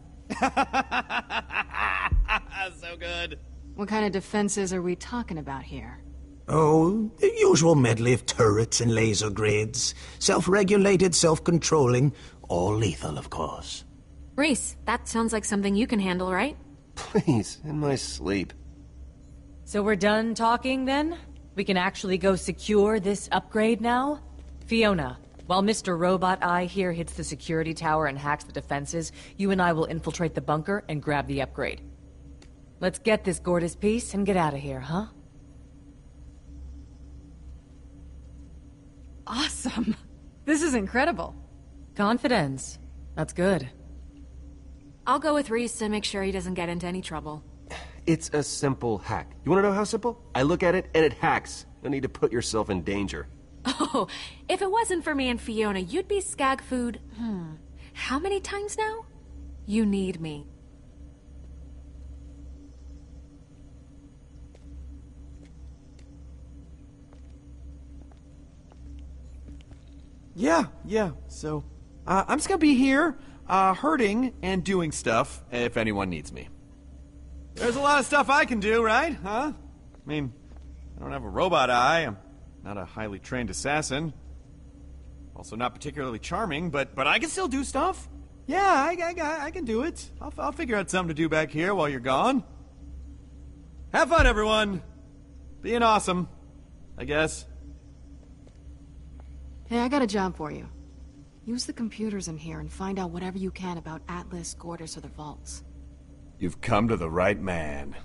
So good. What kind of defenses are we talking about here? Oh, the usual medley of turrets and laser grids. Self-regulated, self-controlling, all lethal, of course. Reese, that sounds like something you can handle, right? Please, in my sleep. So we're done talking, then? We can actually go secure this upgrade now? Fiona, while Mr. Robot Eye here hits the security tower and hacks the defenses, you and I will infiltrate the bunker and grab the upgrade. Let's get this Gortys piece and get out of here, huh? Awesome. This is incredible. Confidence. That's good. I'll go with Reese and make sure he doesn't get into any trouble. It's a simple hack. You want to know how simple? I look at it and it hacks. No need to put yourself in danger. Oh, if it wasn't for me and Fiona, you'd be skag food, how many times now? You need me. Yeah. So, I'm just gonna be here, hurting and doing stuff if anyone needs me. There's a lot of stuff I can do, right? Huh? I mean, I don't have a robot eye. I'm not a highly trained assassin. Also not particularly charming, but I can still do stuff. Yeah, I can do it. I'll figure out something to do back here while you're gone. Have fun, everyone. Being awesome, I guess. Hey, I got a job for you. Use the computers in here and find out whatever you can about Atlas, Gortys, or the vaults. You've come to the right man.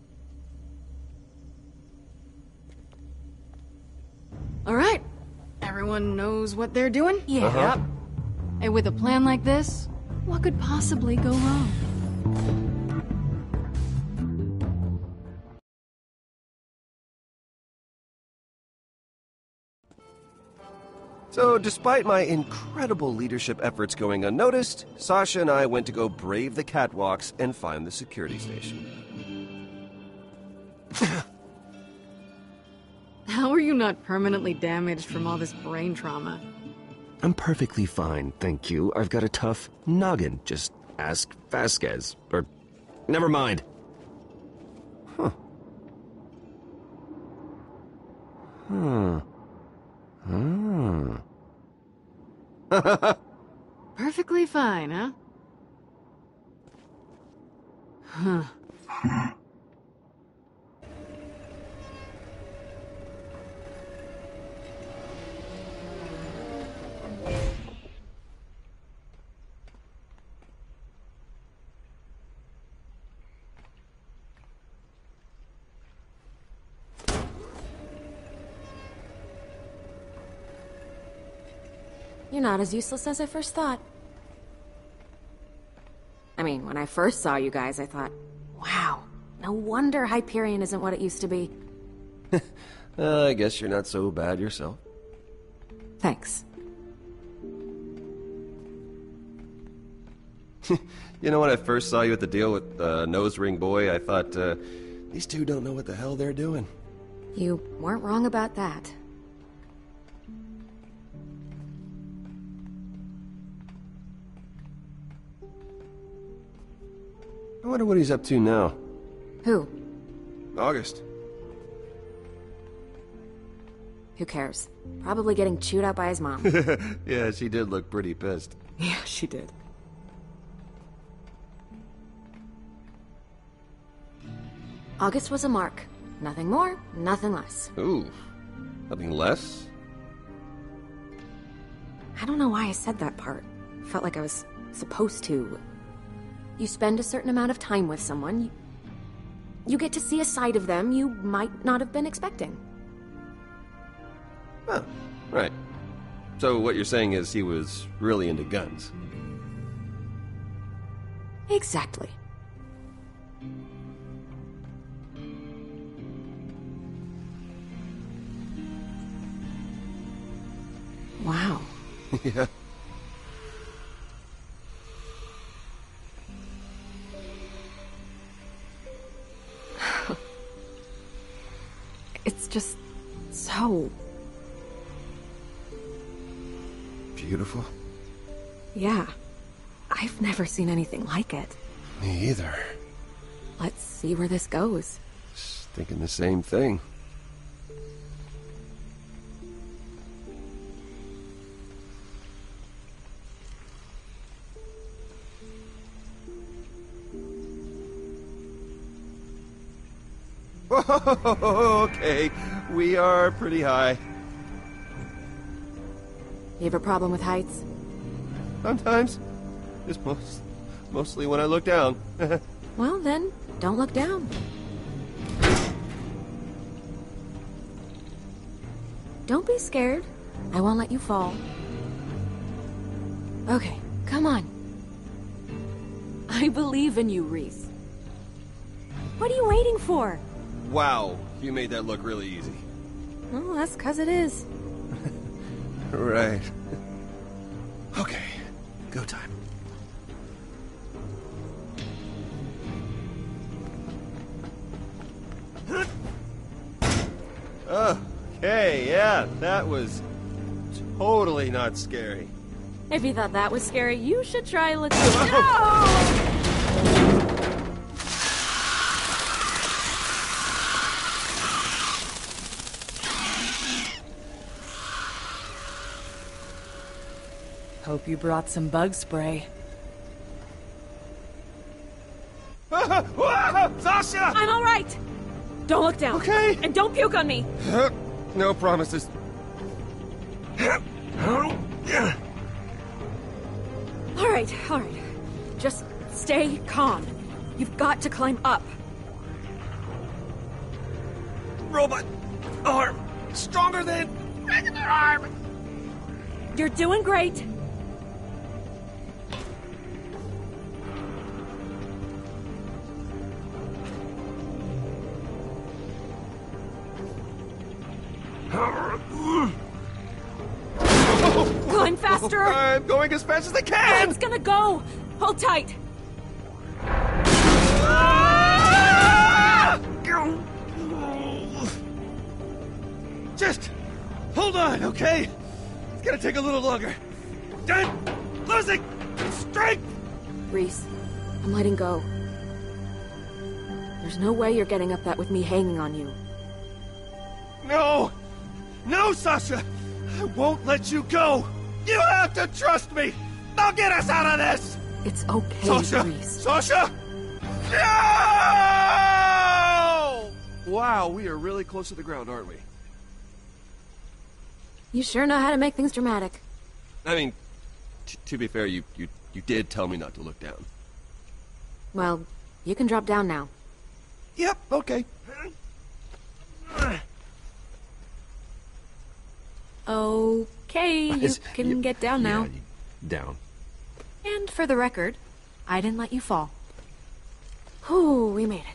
All right. Everyone knows what they're doing? Yeah. Yep. And with a plan like this, what could possibly go wrong? So, despite my incredible leadership efforts going unnoticed, Sasha and I went to go brave the catwalks and find the security station. How are you not permanently damaged from all this brain trauma? I'm perfectly fine, thank you. I've got a tough noggin. Just ask Vasquez. Or, never mind. Huh. Perfectly fine, huh? Huh. You're not as useless as I first thought. I mean, when I first saw you guys, I thought, wow, no wonder Hyperion isn't what it used to be. I guess you're not so bad yourself. Thanks. You know, when I first saw you at the deal with Nose Ring Boy, I thought, these two don't know what the hell they're doing. You weren't wrong about that. I wonder what he's up to now. Who? August. Who cares? Probably getting chewed out by his mom. Yeah, she did look pretty pissed. Yeah, she did. August was a mark. Nothing more, nothing less. Ooh. Nothing less? I don't know why I said that part. Felt like I was supposed to. You spend a certain amount of time with someone, you get to see a side of them you might not have been expecting. Oh, right. So what you're saying is he was really into guns. Exactly. Wow. Yeah. It's just so... beautiful? Yeah. I've never seen anything like it. Me either. Let's see where this goes. Just thinking the same thing. Okay, we are pretty high. You have a problem with heights? Sometimes. Just mostly when I look down. Well, then, don't look down. Don't be scared. I won't let you fall. Okay, come on. I believe in you, Reese. What are you waiting for? Wow, you made that look really easy. Well, that's 'cause it is. Right. Okay, go time. Okay, yeah, that was totally not scary. If you thought that was scary, you should try looking. No! Hope you brought some bug spray. Sasha! I'm all right. Don't look down. Okay. And don't puke on me. No promises. All right, all right. Just stay calm. You've got to climb up. Robot arm stronger than regular arm. You're doing great. Climb faster! I'm going as fast as I can! It's gonna go! Hold tight! Just hold on, okay? It's gonna take a little longer. I'm losing strength! Reese, I'm letting go. There's no way you're getting up that with me hanging on you. No! No, Sasha! I won't let you go! You have to trust me! I'll get us out of this! It's okay, Sasha! Reese. Sasha! No! Wow, we are really close to the ground, aren't we? You sure know how to make things dramatic. I mean, to be fair, you did tell me not to look down. Well, you can drop down now. Yep, okay. Okay, you can get down now. Down. And for the record, I didn't let you fall. Whew, we made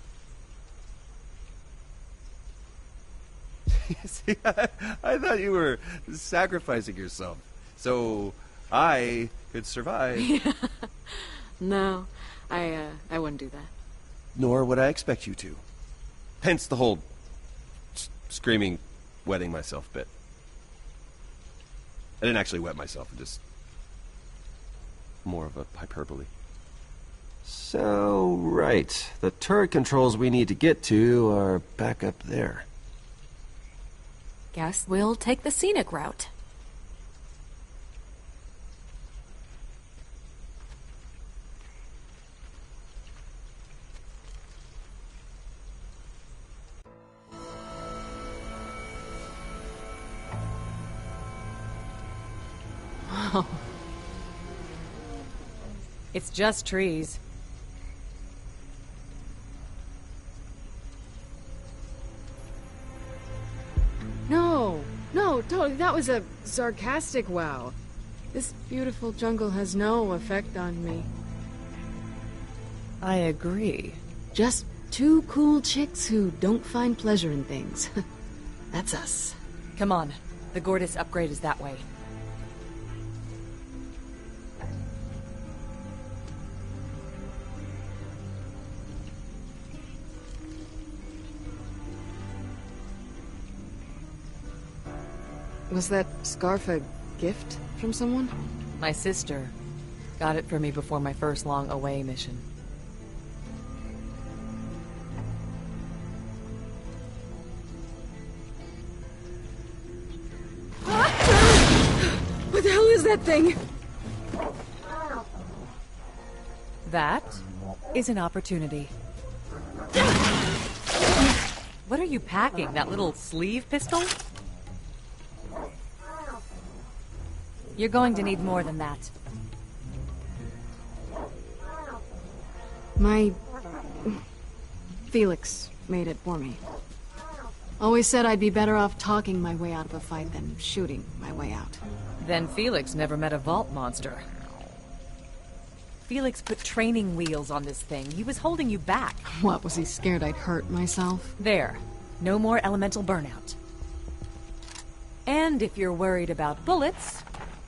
it. See, I thought you were sacrificing yourself, so I could survive. No, I wouldn't do that. Nor would I expect you to. Hence the whole screaming, wetting myself bit. I didn't actually wet myself, just more of a hyperbole. So, right. The turret controls we need to get to are back up there. Guess we'll take the scenic route. Wow. It's just trees. No, totally. That was a sarcastic wow. This beautiful jungle has no effect on me. I agree. Just two cool chicks who don't find pleasure in things. That's us. Come on. The Gortys upgrade is that way. Was that scarf a gift from someone? My sister got it for me before my first long away mission. What the hell is that thing? That is an opportunity. What are you packing? That little sleeve pistol? You're going to need more than that. My... Felix made it for me. Always said I'd be better off talking my way out of a fight than shooting my way out. Then Felix never met a vault monster. Felix put training wheels on this thing. He was holding you back. What, was he scared I'd hurt myself? There. No more elemental burnout. And if you're worried about bullets...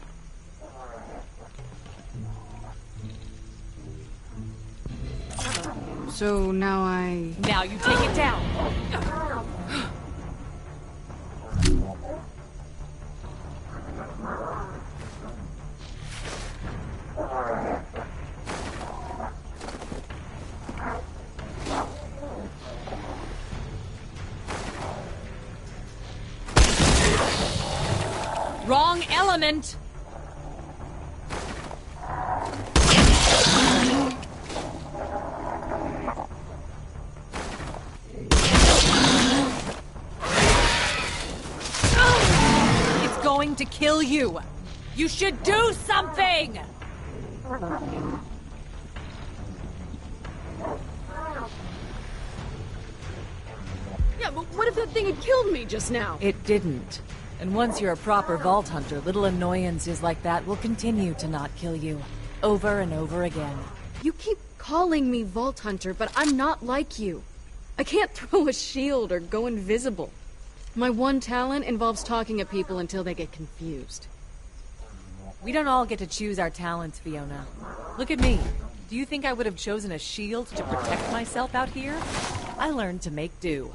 So now I... Now you take it down! Wrong element! It's going to kill you! You should do something! Yeah, but what if that thing had killed me just now? It didn't. And once you're a proper Vault Hunter, little annoyances like that will continue to not kill you. Over and over again. You keep calling me Vault Hunter, but I'm not like you. I can't throw a shield or go invisible. My one talent involves talking at people until they get confused. We don't all get to choose our talents, Fiona. Look at me. Do you think I would have chosen a shield to protect myself out here? I learned to make do.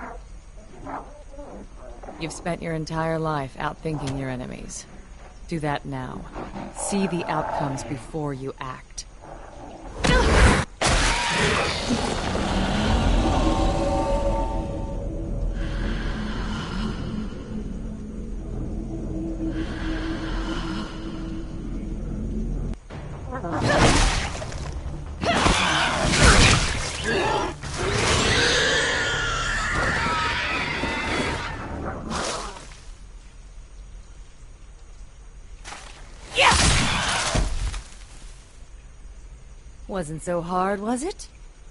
You've spent your entire life outthinking your enemies. Do that now. See the outcomes before you act. Wasn't so hard, was it?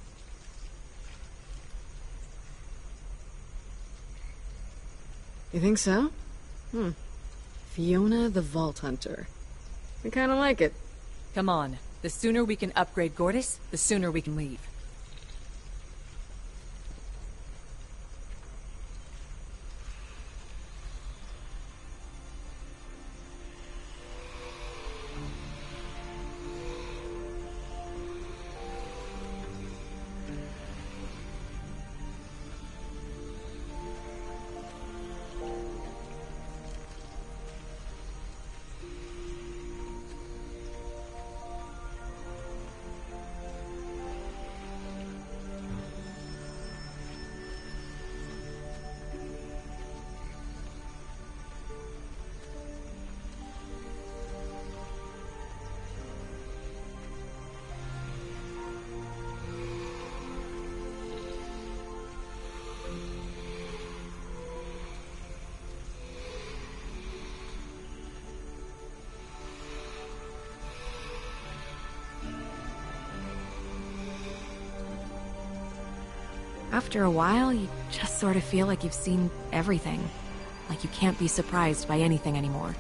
You think so? Fiona the Vault Hunter. I kinda like it. Come on. The sooner we can upgrade Gortys, the sooner we can leave. After a while, you just sort of feel like you've seen everything. Like you can't be surprised by anything anymore.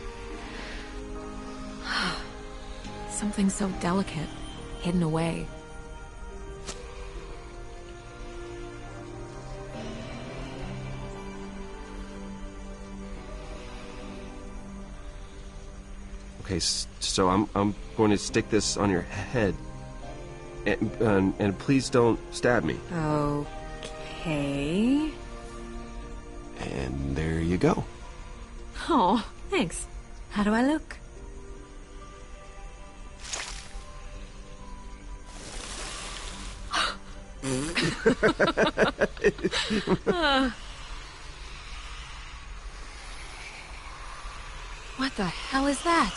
Something so delicate, hidden away. Okay, so I'm going to stick this on your head. And please don't stab me. Okay. And there you go. Oh, thanks. How do I look? What the hell is that?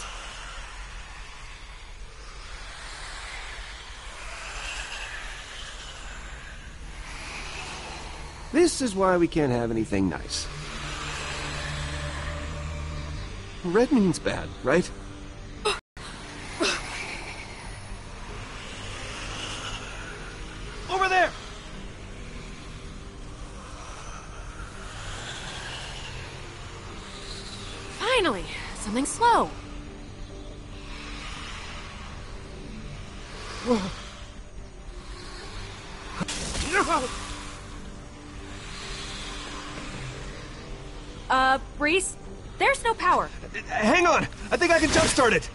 This is why we can't have anything nice. Red means bad, right? Over there! Finally, something slow. Reese, there's no power. Hang on! I think I can jumpstart it!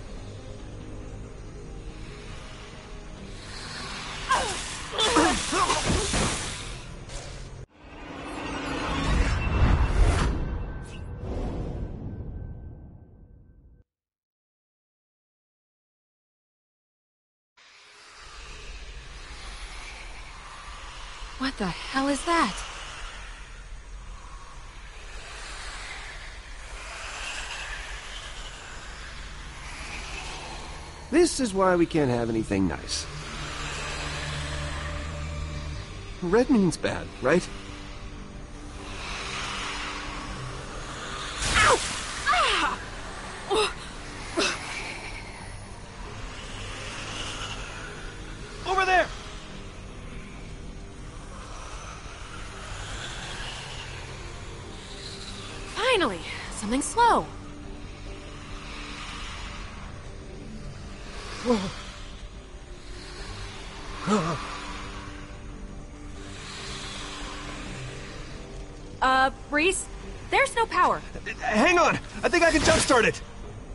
What the hell is that? This is why we can't have anything nice. Red means bad, right? Ow! Ah! Over there! Finally, something slow. Reese, there's no power. Hang on! I think I can jumpstart it!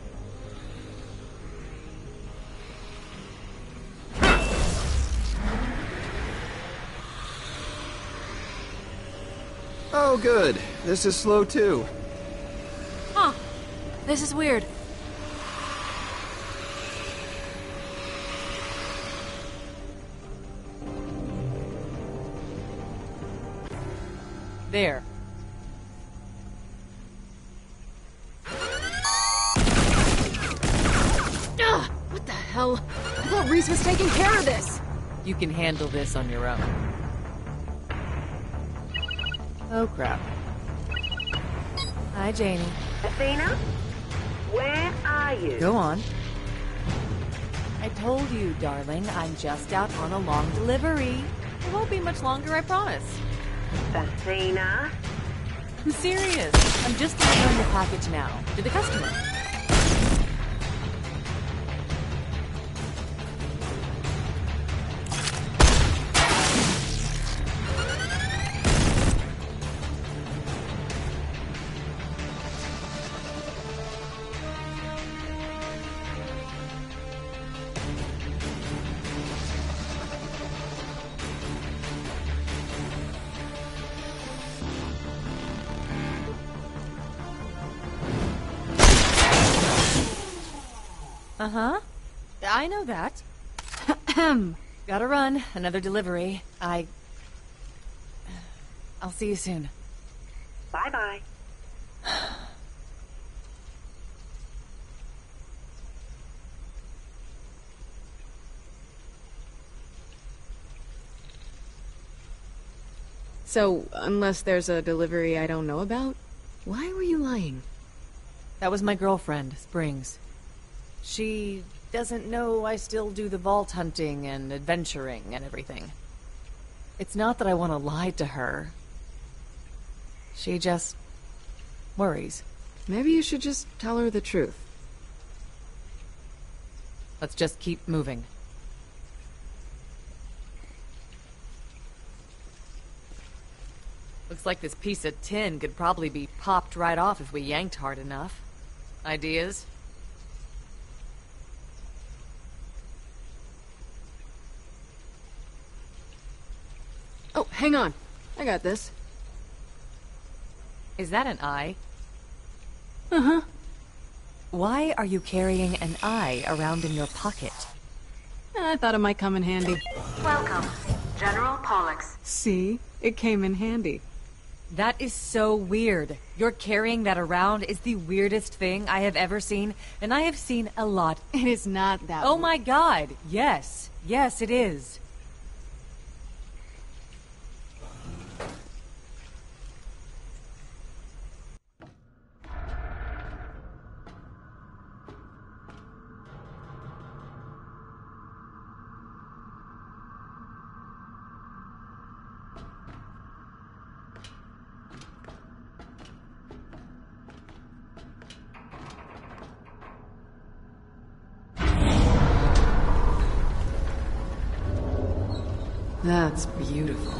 Oh, good. This is slow too. Huh. This is weird. There. Ugh, what the hell? I thought Reese was taking care of this. You can handle this on your own. Oh, crap. Hi, Janie. Athena? Where are you? Go on. I told you, darling, I'm just out on a long delivery. It won't be much longer, I promise. Athena? I'm serious. I'm just delivering the package now to the customer. Uh-huh. I know that. Gotta run. Another delivery. I'll see you soon. Bye-bye. So, unless there's a delivery I don't know about, why were you lying? That was my girlfriend, Springs. She doesn't know I still do the vault hunting and adventuring and everything. It's not that I want to lie to her. She just worries. Maybe you should just tell her the truth. Let's just keep moving. Looks like this piece of tin could probably be popped right off if we yanked hard enough. Ideas? Oh, hang on. I got this. Is that an eye? Uh-huh. Why are you carrying an eye around in your pocket? I thought it might come in handy. Welcome, General Pollux. See? It came in handy. That is so weird. You're carrying that around is the weirdest thing I have ever seen, and I have seen a lot. It is not that Oh my god, yes. Yes, it is. That's beautiful.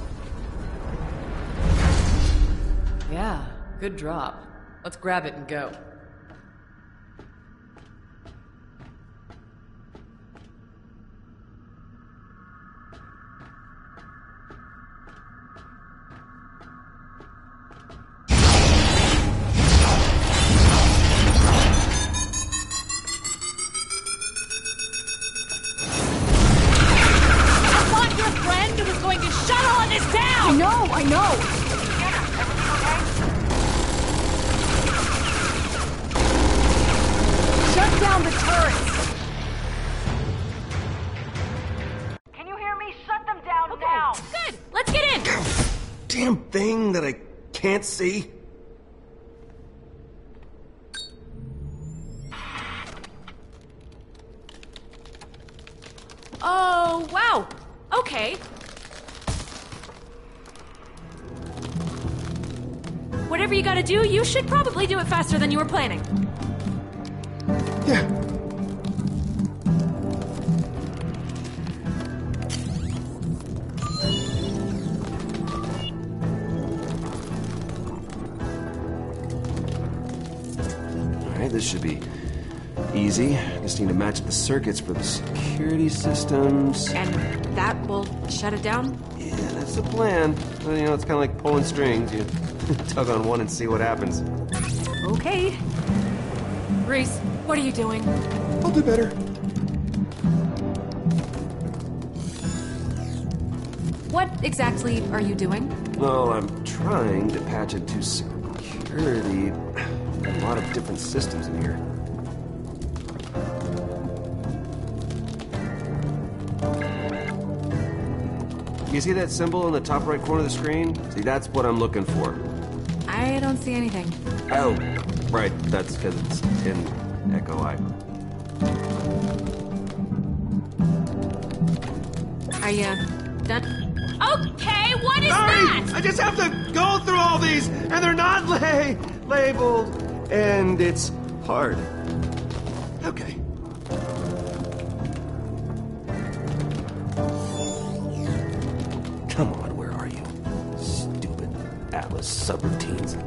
Yeah, good drop. Let's grab it and go. I know! Shut down the turrets! Can you hear me? Shut them down now! Good! Let's get in! Damn thing that I can't see. Oh, wow. Okay. Whatever you gotta do, you should probably do it faster than you were planning. Yeah. Alright, this should be easy. Just need to match the circuits for the security systems. And that will shut it down? Yeah, that's the plan. Well, you know, it's kind of like pulling strings. You tug on one and see what happens. Okay. Reese, what are you doing? I'll do better. What exactly are you doing? Well, I'm trying to patch into security. A lot of different systems in here. You see that symbol in the top right corner of the screen? See, that's what I'm looking for. I don't see anything. Oh, right. That's because it's in Echo Eye. Are you done? Okay, what is Sorry! that? I just have to go through all these, and they're not labeled, and it's hard. Okay. Come on, where are you? Stupid Atlas subroutines.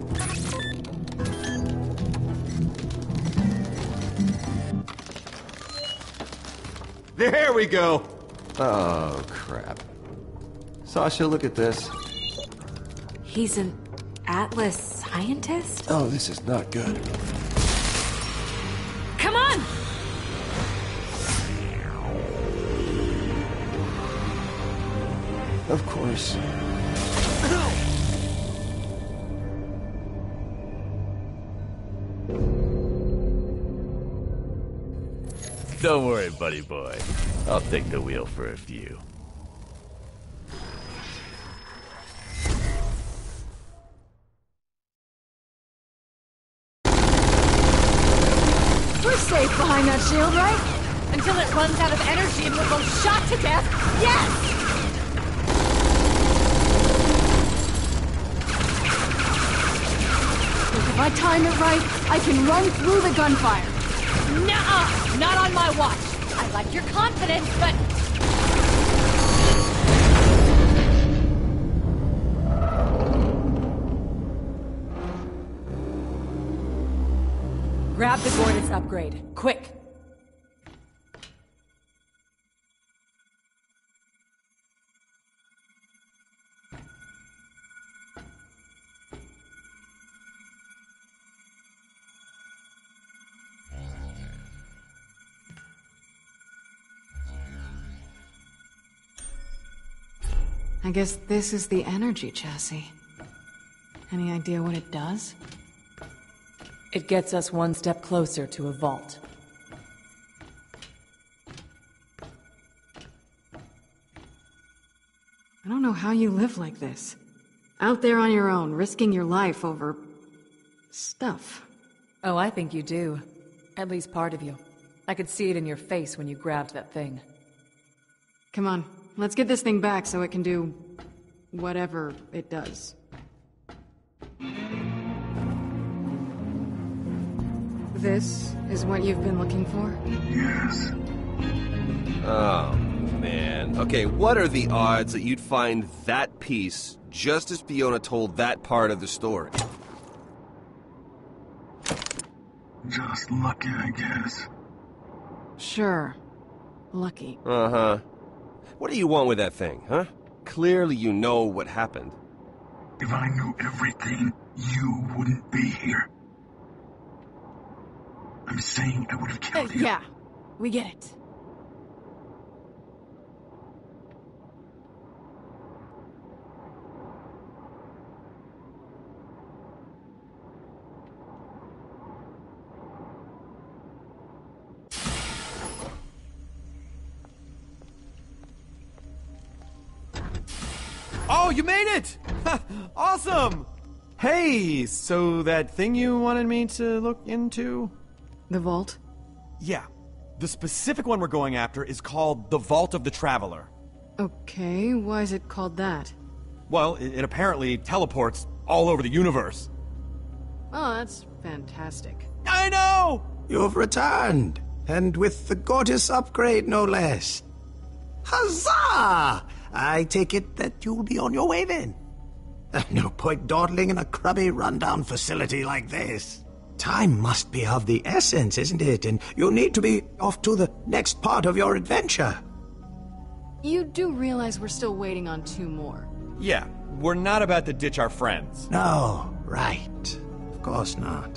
There we go! Oh, crap. Sasha, look at this. He's an Atlas scientist? Oh, this is not good. Come on! Of course. Don't worry, buddy boy. I'll take the wheel for a few. We're safe behind that shield, right? Until it runs out of energy and we're both shot to death? Yes! Look, if I time it right, I can run through the gunfire. Nuh-uh! Not on my watch. I like your confidence, but... Grab the Gordis upgrade. Quick! I guess this is the energy chassis. Any idea what it does? It gets us one step closer to a vault. I don't know how you live like this. Out there on your own, risking your life over... stuff. Oh, I think you do. At least part of you. I could see it in your face when you grabbed that thing. Come on, let's get this thing back so it can do... whatever it does. This is what you've been looking for? Yes. Oh, man. Okay, what are the odds that you'd find that piece just as Fiona told that part of the story? Just lucky, I guess. Sure. Lucky. Uh-huh. What do you want with that thing, huh? Clearly you know what happened. If I knew everything, you wouldn't be here. I'm saying I would have killed you. Yeah, we get it. Oh, you made it! Awesome! Hey, so that thing you wanted me to look into? The vault? Yeah. The specific one we're going after is called the Vault of the Traveler. Okay, why is it called that? Well, it apparently teleports all over the universe. Oh, that's fantastic. I know! You've returned, and with the gorgeous upgrade, no less. Huzzah! I take it that you'll be on your way then. No point dawdling in a crummy, rundown facility like this. Time must be of the essence, isn't it? And you need to be off to the next part of your adventure. You do realize we're still waiting on 2 more. Yeah, we're not about to ditch our friends. No, right. Of course not.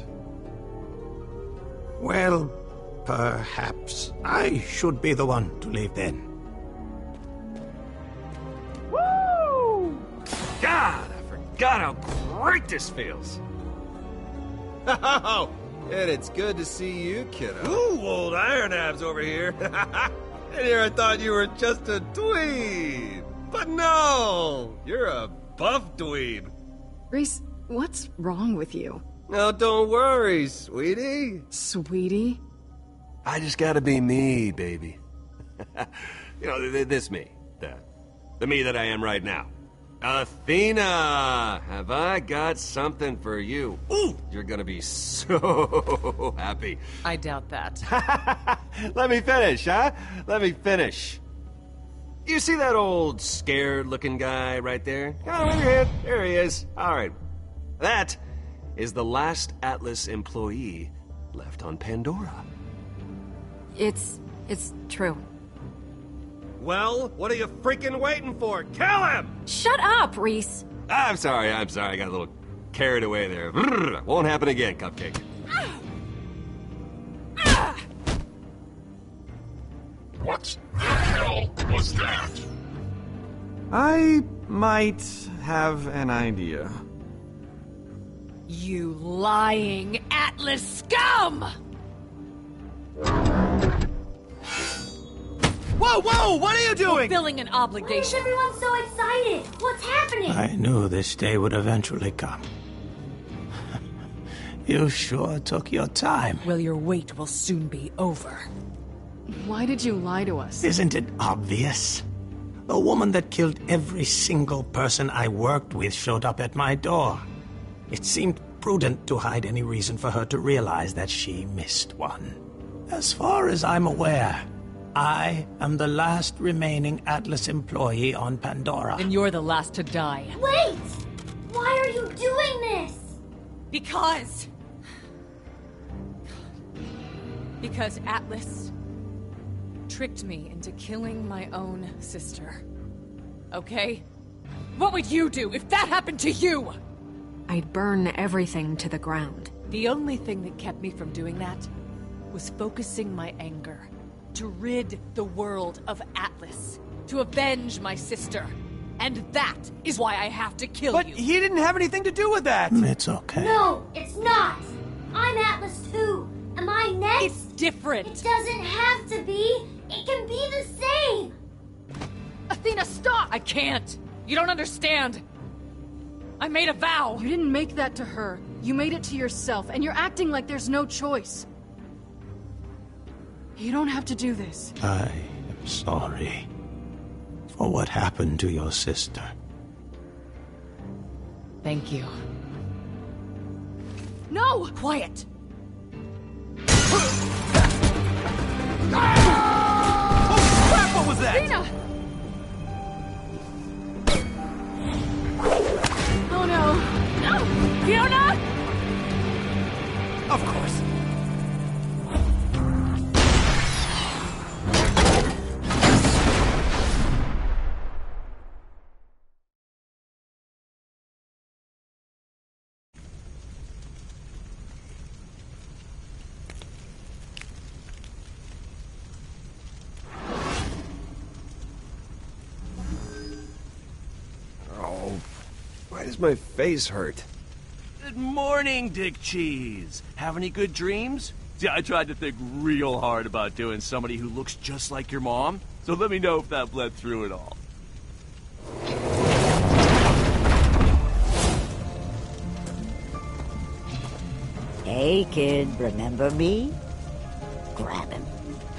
Well, perhaps I should be the one to leave then. Woo! God, I forgot how great this feels. Oh, and it's good to see you, kiddo. Ooh, old Iron Abs over here. And here I thought you were just a dweeb. But no, you're a buff dweeb. Reese, what's wrong with you? No, don't worry, sweetie. Sweetie? I just gotta be me, baby. You know, this me. The me that I am right now. Athena, have I got something for you? Ooh, you're gonna be so happy. I doubt that. Let me finish, huh? Let me finish. You see that old scared-looking guy right there? Come on, with your head. There he is. All right. That is the last Atlas employee left on Pandora. It's true. Well, what are you freaking waiting for? Kill him! Shut up, Reese. I'm sorry. I got a little carried away there. Won't happen again, Cupcake. What the hell was that? I might have an idea. You lying Atlas scum! Whoa, whoa! What are you doing? Fulfilling an obligation. Why is everyone so excited? What's happening? I knew this day would eventually come. You sure took your time. Well, your wait will soon be over. Why did you lie to us? Isn't it obvious? The woman that killed every single person I worked with showed up at my door. It seemed prudent to hide any reason for her to realize that she missed one. As far as I'm aware, I am the last remaining Atlas employee on Pandora. And you're the last to die. Wait! Why are you doing this? Because Atlas tricked me into killing my own sister. Okay? What would you do if that happened to you? I'd burn everything to the ground. The only thing that kept me from doing that was focusing my anger to rid the world of Atlas, to avenge my sister. And that is why I have to kill you. But he didn't have anything to do with that. It's okay. No, it's not. I'm Atlas too. Am I next? It's different. It doesn't have to be. It can be the same. Athena, stop! I can't. You don't understand. I made a vow. You didn't make that to her. You made it to yourself, and you're acting like there's no choice. You don't have to do this. I am sorry for what happened to your sister. Thank you. No! Quiet! Oh, crap! hell was that? Athena! Oh no. No! Fiona! Of course. Why does my face hurt? Good morning, Dick Cheese. Have any good dreams? See, I tried to think real hard about doing somebody who looks just like your mom, so let me know if that bled through at all. Hey, kid, remember me? Grab him.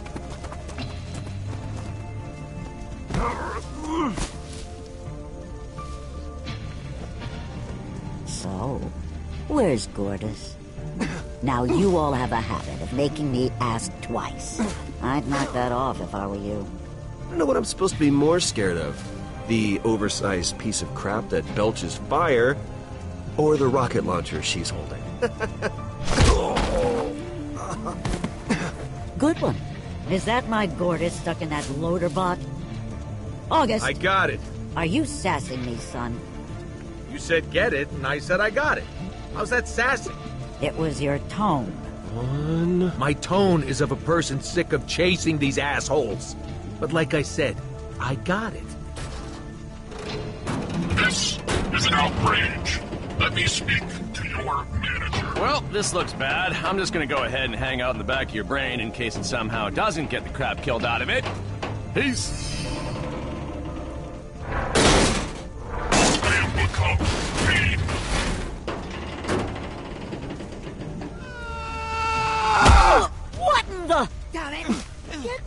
So, where's Gortys? Now, you all have a habit of making me ask twice. I'd knock that off if I were you. I don't know what I'm supposed to be more scared of. The oversized piece of crap that belches fire, or the rocket launcher she's holding. Good one. Is that my Gortys stuck in that loader bot? August! I got it. Are you sassing me, son? You said get it, and I said I got it. How's that sassy? It was your tone. My tone is of a person sick of chasing these assholes. But like I said, I got it. This is an outrage. Let me speak to your manager. Well, this looks bad. I'm just gonna go ahead and hang out in the back of your brain in case it somehow doesn't get the crap killed out of it. Peace. What in the... Got it. Get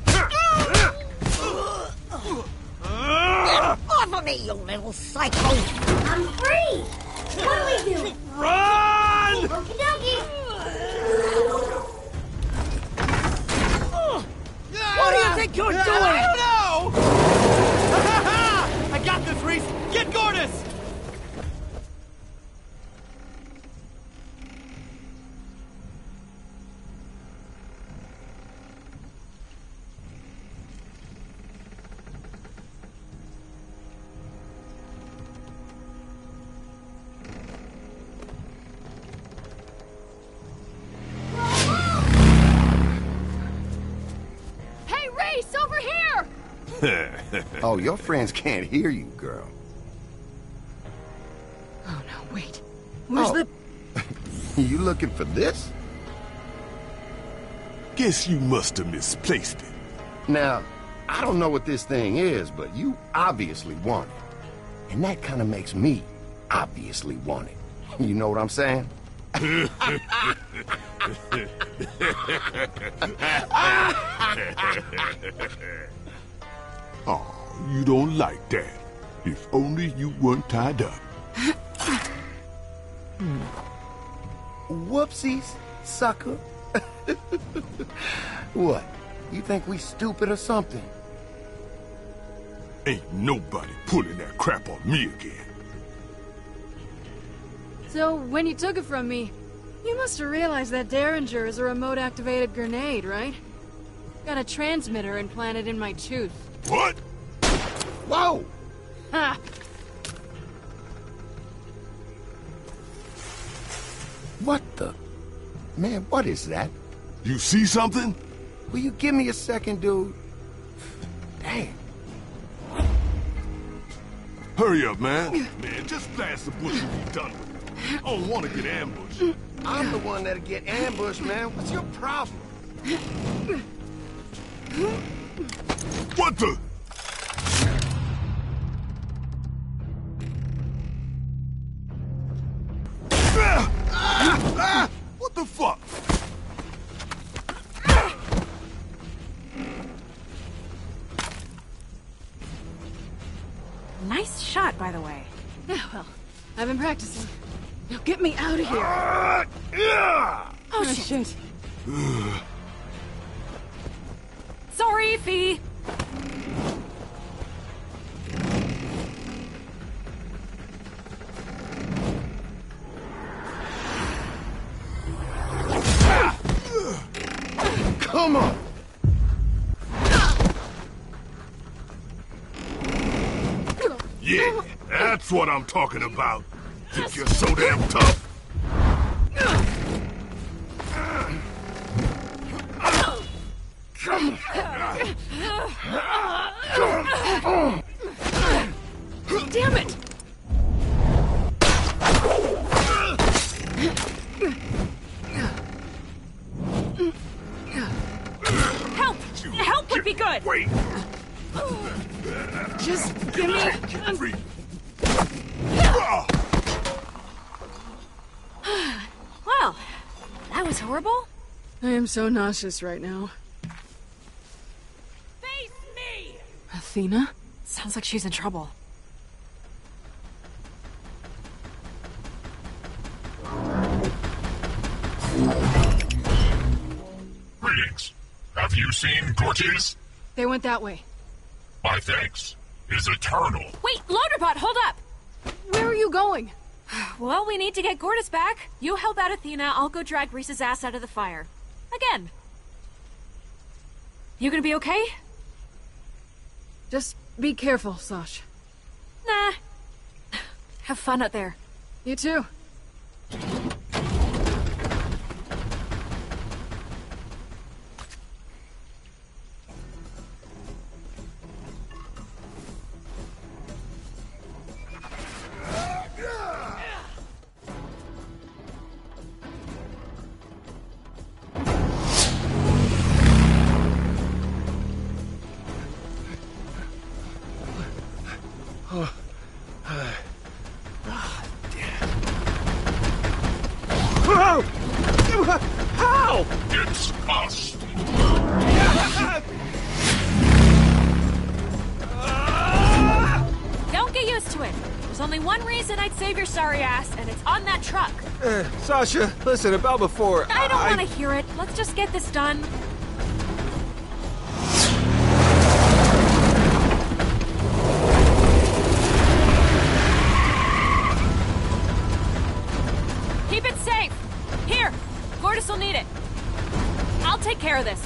off of me, you little psycho! I'm free! What do we do? Run! Okie dokie! What do you think you're doing? I don't know! I got this, Reese! Get Gortys! Hey, Race, over here! Oh, your friends can't hear you, girl. Oh no, wait. Where's the... You looking for this? Guess you must have misplaced it. Now, I don't know what this thing is, but you obviously want it. And that kind of makes me obviously want it. You know what I'm saying? Oh, you don't like that. If only you weren't tied up. Whoopsies, sucker. What? You think we stupid or something? Ain't nobody pulling that crap on me again. So, when you took it from me, you must have realized that Derringer is a remote-activated grenade, right? Got a transmitter implanted in my tooth. What? Whoa! Ha! What the? Man, what is that? You see something? Will you give me a second, dude? Damn. Hurry up, man. Man, just blast the bush and be done with it. I don't want to get ambushed. I'm the one that'll get ambushed, man. What's your problem? What the? What the fuck? Nice shot, by the way. Yeah, well, I've been practicing. Now get me out of here. Oh, shit. Sorry, Fee. Mama! Yeah, that's what I'm talking about. Think you're so damn tough? Damn it! Help! Help would be good! Wait! Just give me... Well, that was horrible. I am so nauseous right now. Face me! Athena? Sounds like she's in trouble. Greetings. Have you seen Cortez? They went that way. My thanks is eternal. Wait, Loaderbot, hold up! Where are you going? Well, we need to get Gortys back. You help out Athena, I'll go drag Reese's ass out of the fire. Again. You gonna be okay? Just be careful, Sash. Nah. Have fun out there. You too. How? It's us. Don't get used to it. There's only one reason I'd save your sorry ass, and it's on that truck. Sasha, listen, about before... I don't want to hear it. Let's just get this done. Keep it safe. Here, Gortys will need it. I'll take care of this.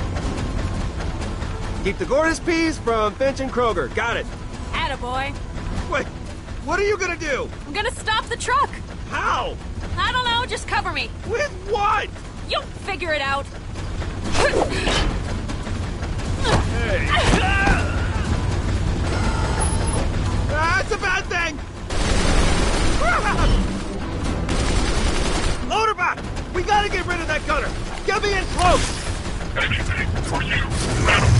Keep the Gortys peas from Finch and Kroger. Got it. Attaboy. Wait, what are you gonna do? I'm gonna stop the truck. How? I don't know, just cover me. With what? You'll figure it out. That's a bad thing! Loaderbot! We gotta get rid of that gunner! Get me in close! Anything for you, madam.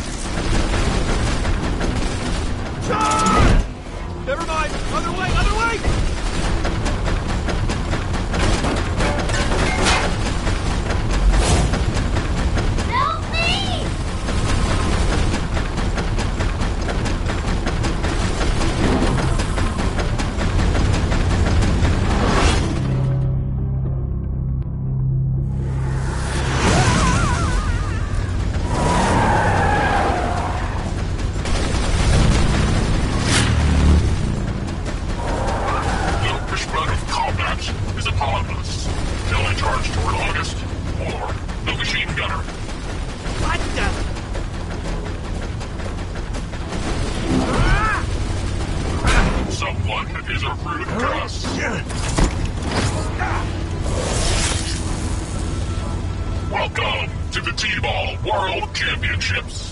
Charge! Never mind! Other way! Other way! Help me! The push run of combat is upon us. Shall I charge toward August? Or the machine gunner? What the... Someone is a rude cuss. Welcome to the T-Ball World Championships.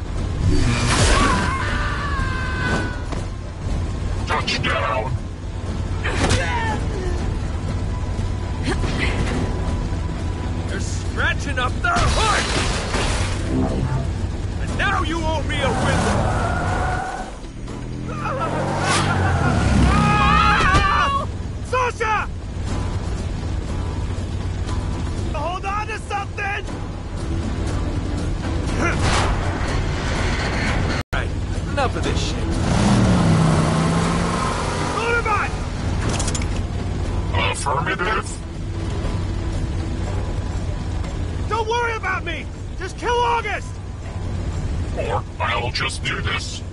Touchdown. They're scratching up their heart! And now you owe me a whistle! Sasha! Hold on to something! Right, enough of this shit. Motorbot! Affirmative. Don't worry about me! Just kill August! Or I'll just do this.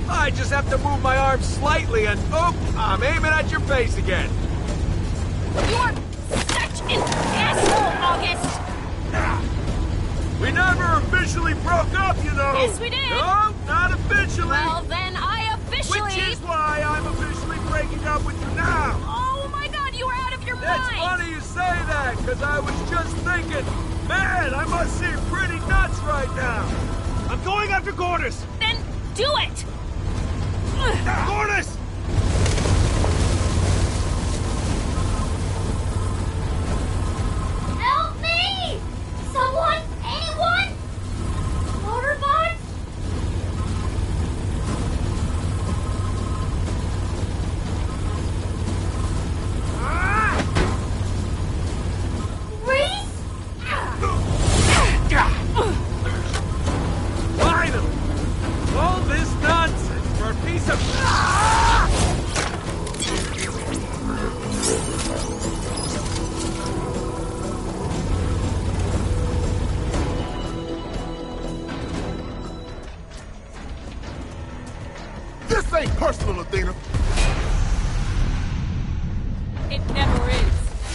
I just have to move my arm slightly and, oh, I'm aiming at your face again. You are such an asshole, August! We never officially broke up, you know. Yes, we did. No, not officially. Well, then I officially... Which is why I'm officially breaking up with you now. Oh my god, you are out of your mind! It's funny you say that, because I was just thinking, man, I must seem pretty nuts right now. I'm going after Gortys. Then do it! Gortys! Help me! Someone? Anyone? Motorbot? Reese? Finally! All this nonsense for a piece of... This ain't personal, Athena. It never is.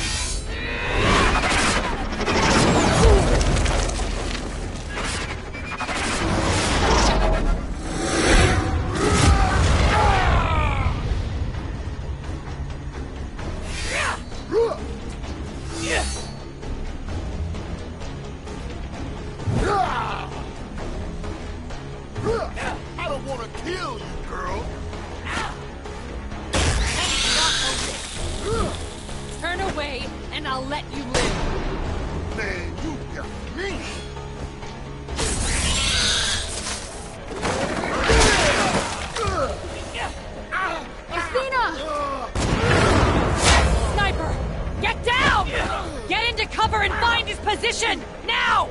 I don't want to kill you, girl. Turn away, and I'll let you live. Man, you got me. Athena! Sniper! Get down! Get into cover and find his position! Now!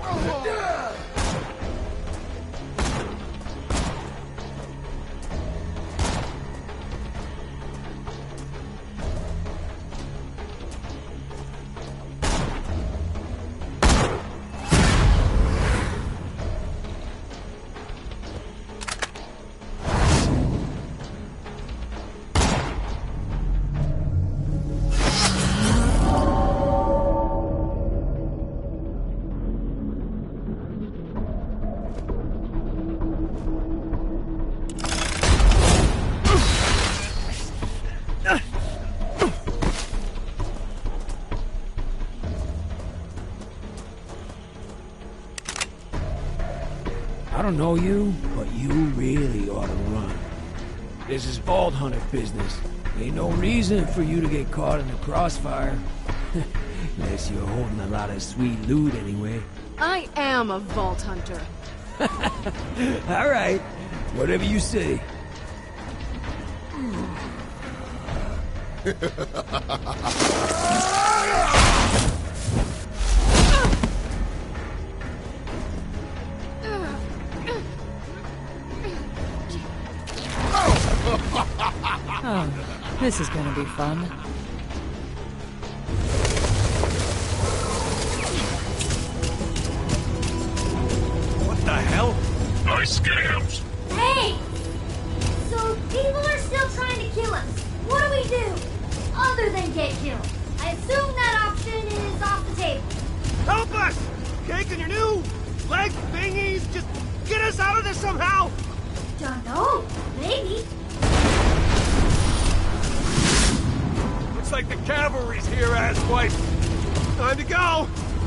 I don't know you, but you really ought to run. This is Vault Hunter business. Ain't no reason for you to get caught in the crossfire. Unless you're holding a lot of sweet loot anyway. I am a Vault Hunter. All right, whatever you say. Oh, this is gonna be fun. What the hell? Nice scams. Hey! So people are still trying to kill us. What do we do? Other than get killed. I assume that option is off the table. Help us! Cake and your new leg thingies! Just get us out of this somehow! Don't know. Maybe. Looks like the cavalry's here, asswipe. Time to go!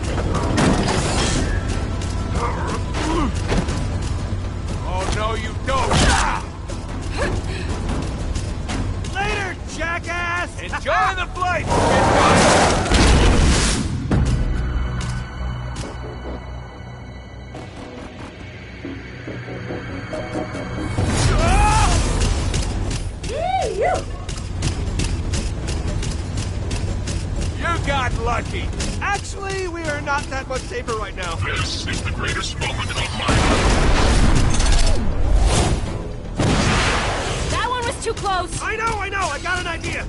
Oh, no, you don't! Later, jackass! Enjoy the flight! You got lucky. Actually, we are not that much safer right now. This is the greatest moment of my That one was too close. I know. I got an idea.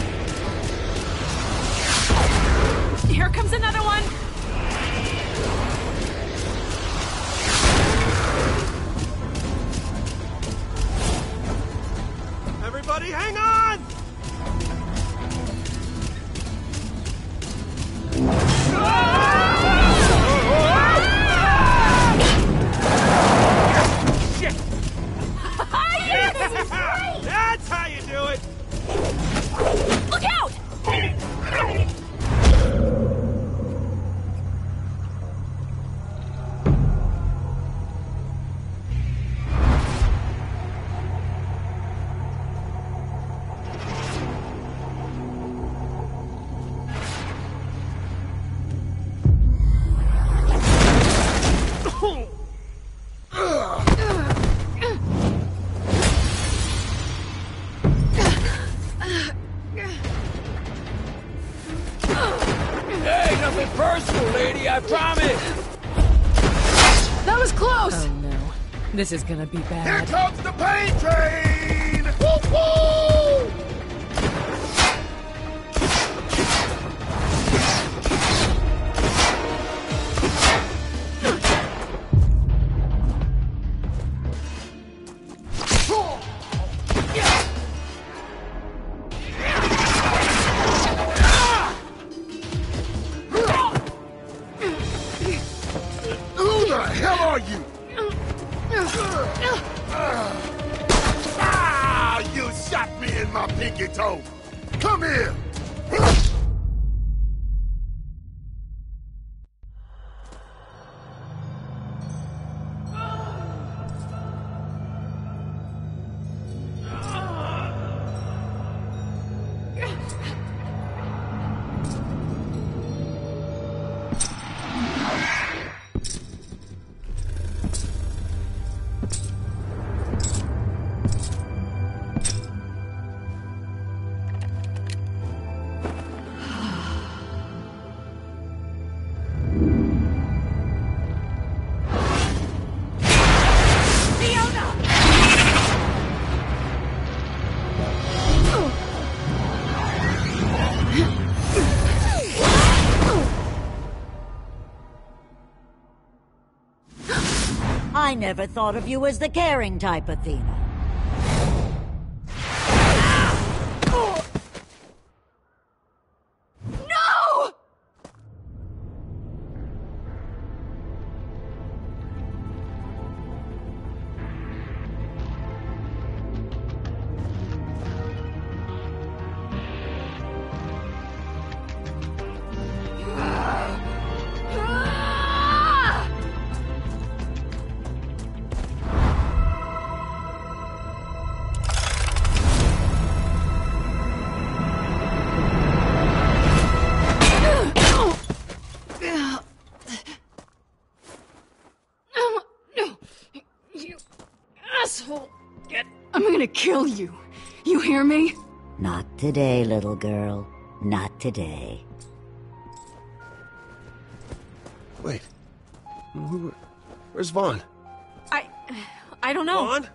Here comes another one. was close! Oh no. This is gonna be Here bad. comes the pain train! Woo woo! Who the hell are you? Ah! You shot me in my pinky toe! Come here! I never thought of you as the caring type, Athena. No! You asshole! I'm gonna kill you. You hear me? Not today, little girl. Not today. Wait. Where's Vaughn? I don't know. Vaughn?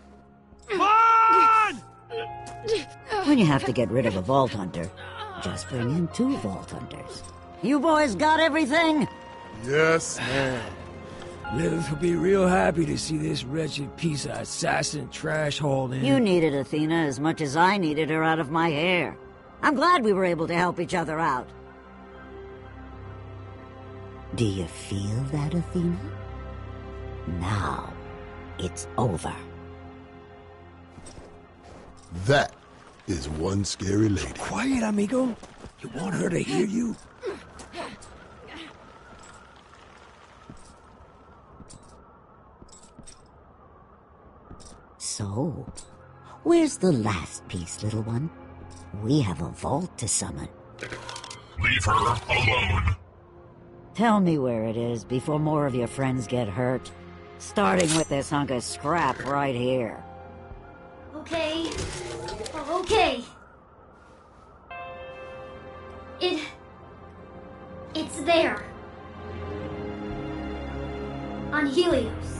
When you have to get rid of a Vault Hunter, just bring in 2 Vault Hunters. You boys got everything? Yes, ma'am. Lilith will be real happy to see this wretched piece of assassin trash hauled in. You needed Athena as much as I needed her out of my hair. I'm glad we were able to help each other out. Do you feel that, Athena? Now, it's over. That is one scary lady. Quiet, amigo. You want her to hear you? So, where's the last piece, little one? We have a vault to summon. Leave her alone. Tell me where it is before more of your friends get hurt. Starting with this hunk of scrap right here. Okay. Okay. It's there. On Helios.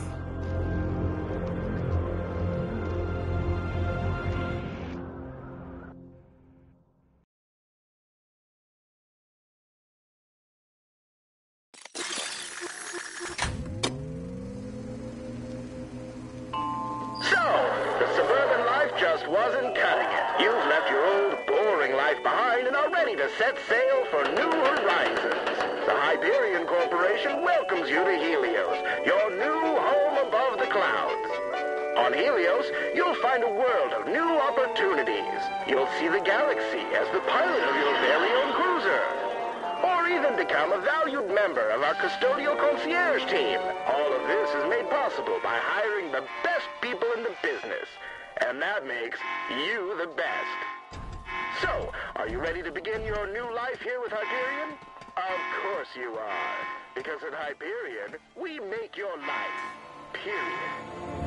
The suburban life just wasn't cutting it. You've left your old, boring life behind and are ready to set sail for new horizons. The Hyperion Corporation welcomes you to Helios, your new home above the clouds. On Helios, you'll find a world of new opportunities. You'll see the galaxy as the pilot of your very own cruiser. Or even become a valued member of our custodial concierge team. All of this is made possible by hiring the best people in the business. And that makes you the best. So, are you ready to begin your new life here with Hyperion? Of course you are. Because at Hyperion, we make your life. Period.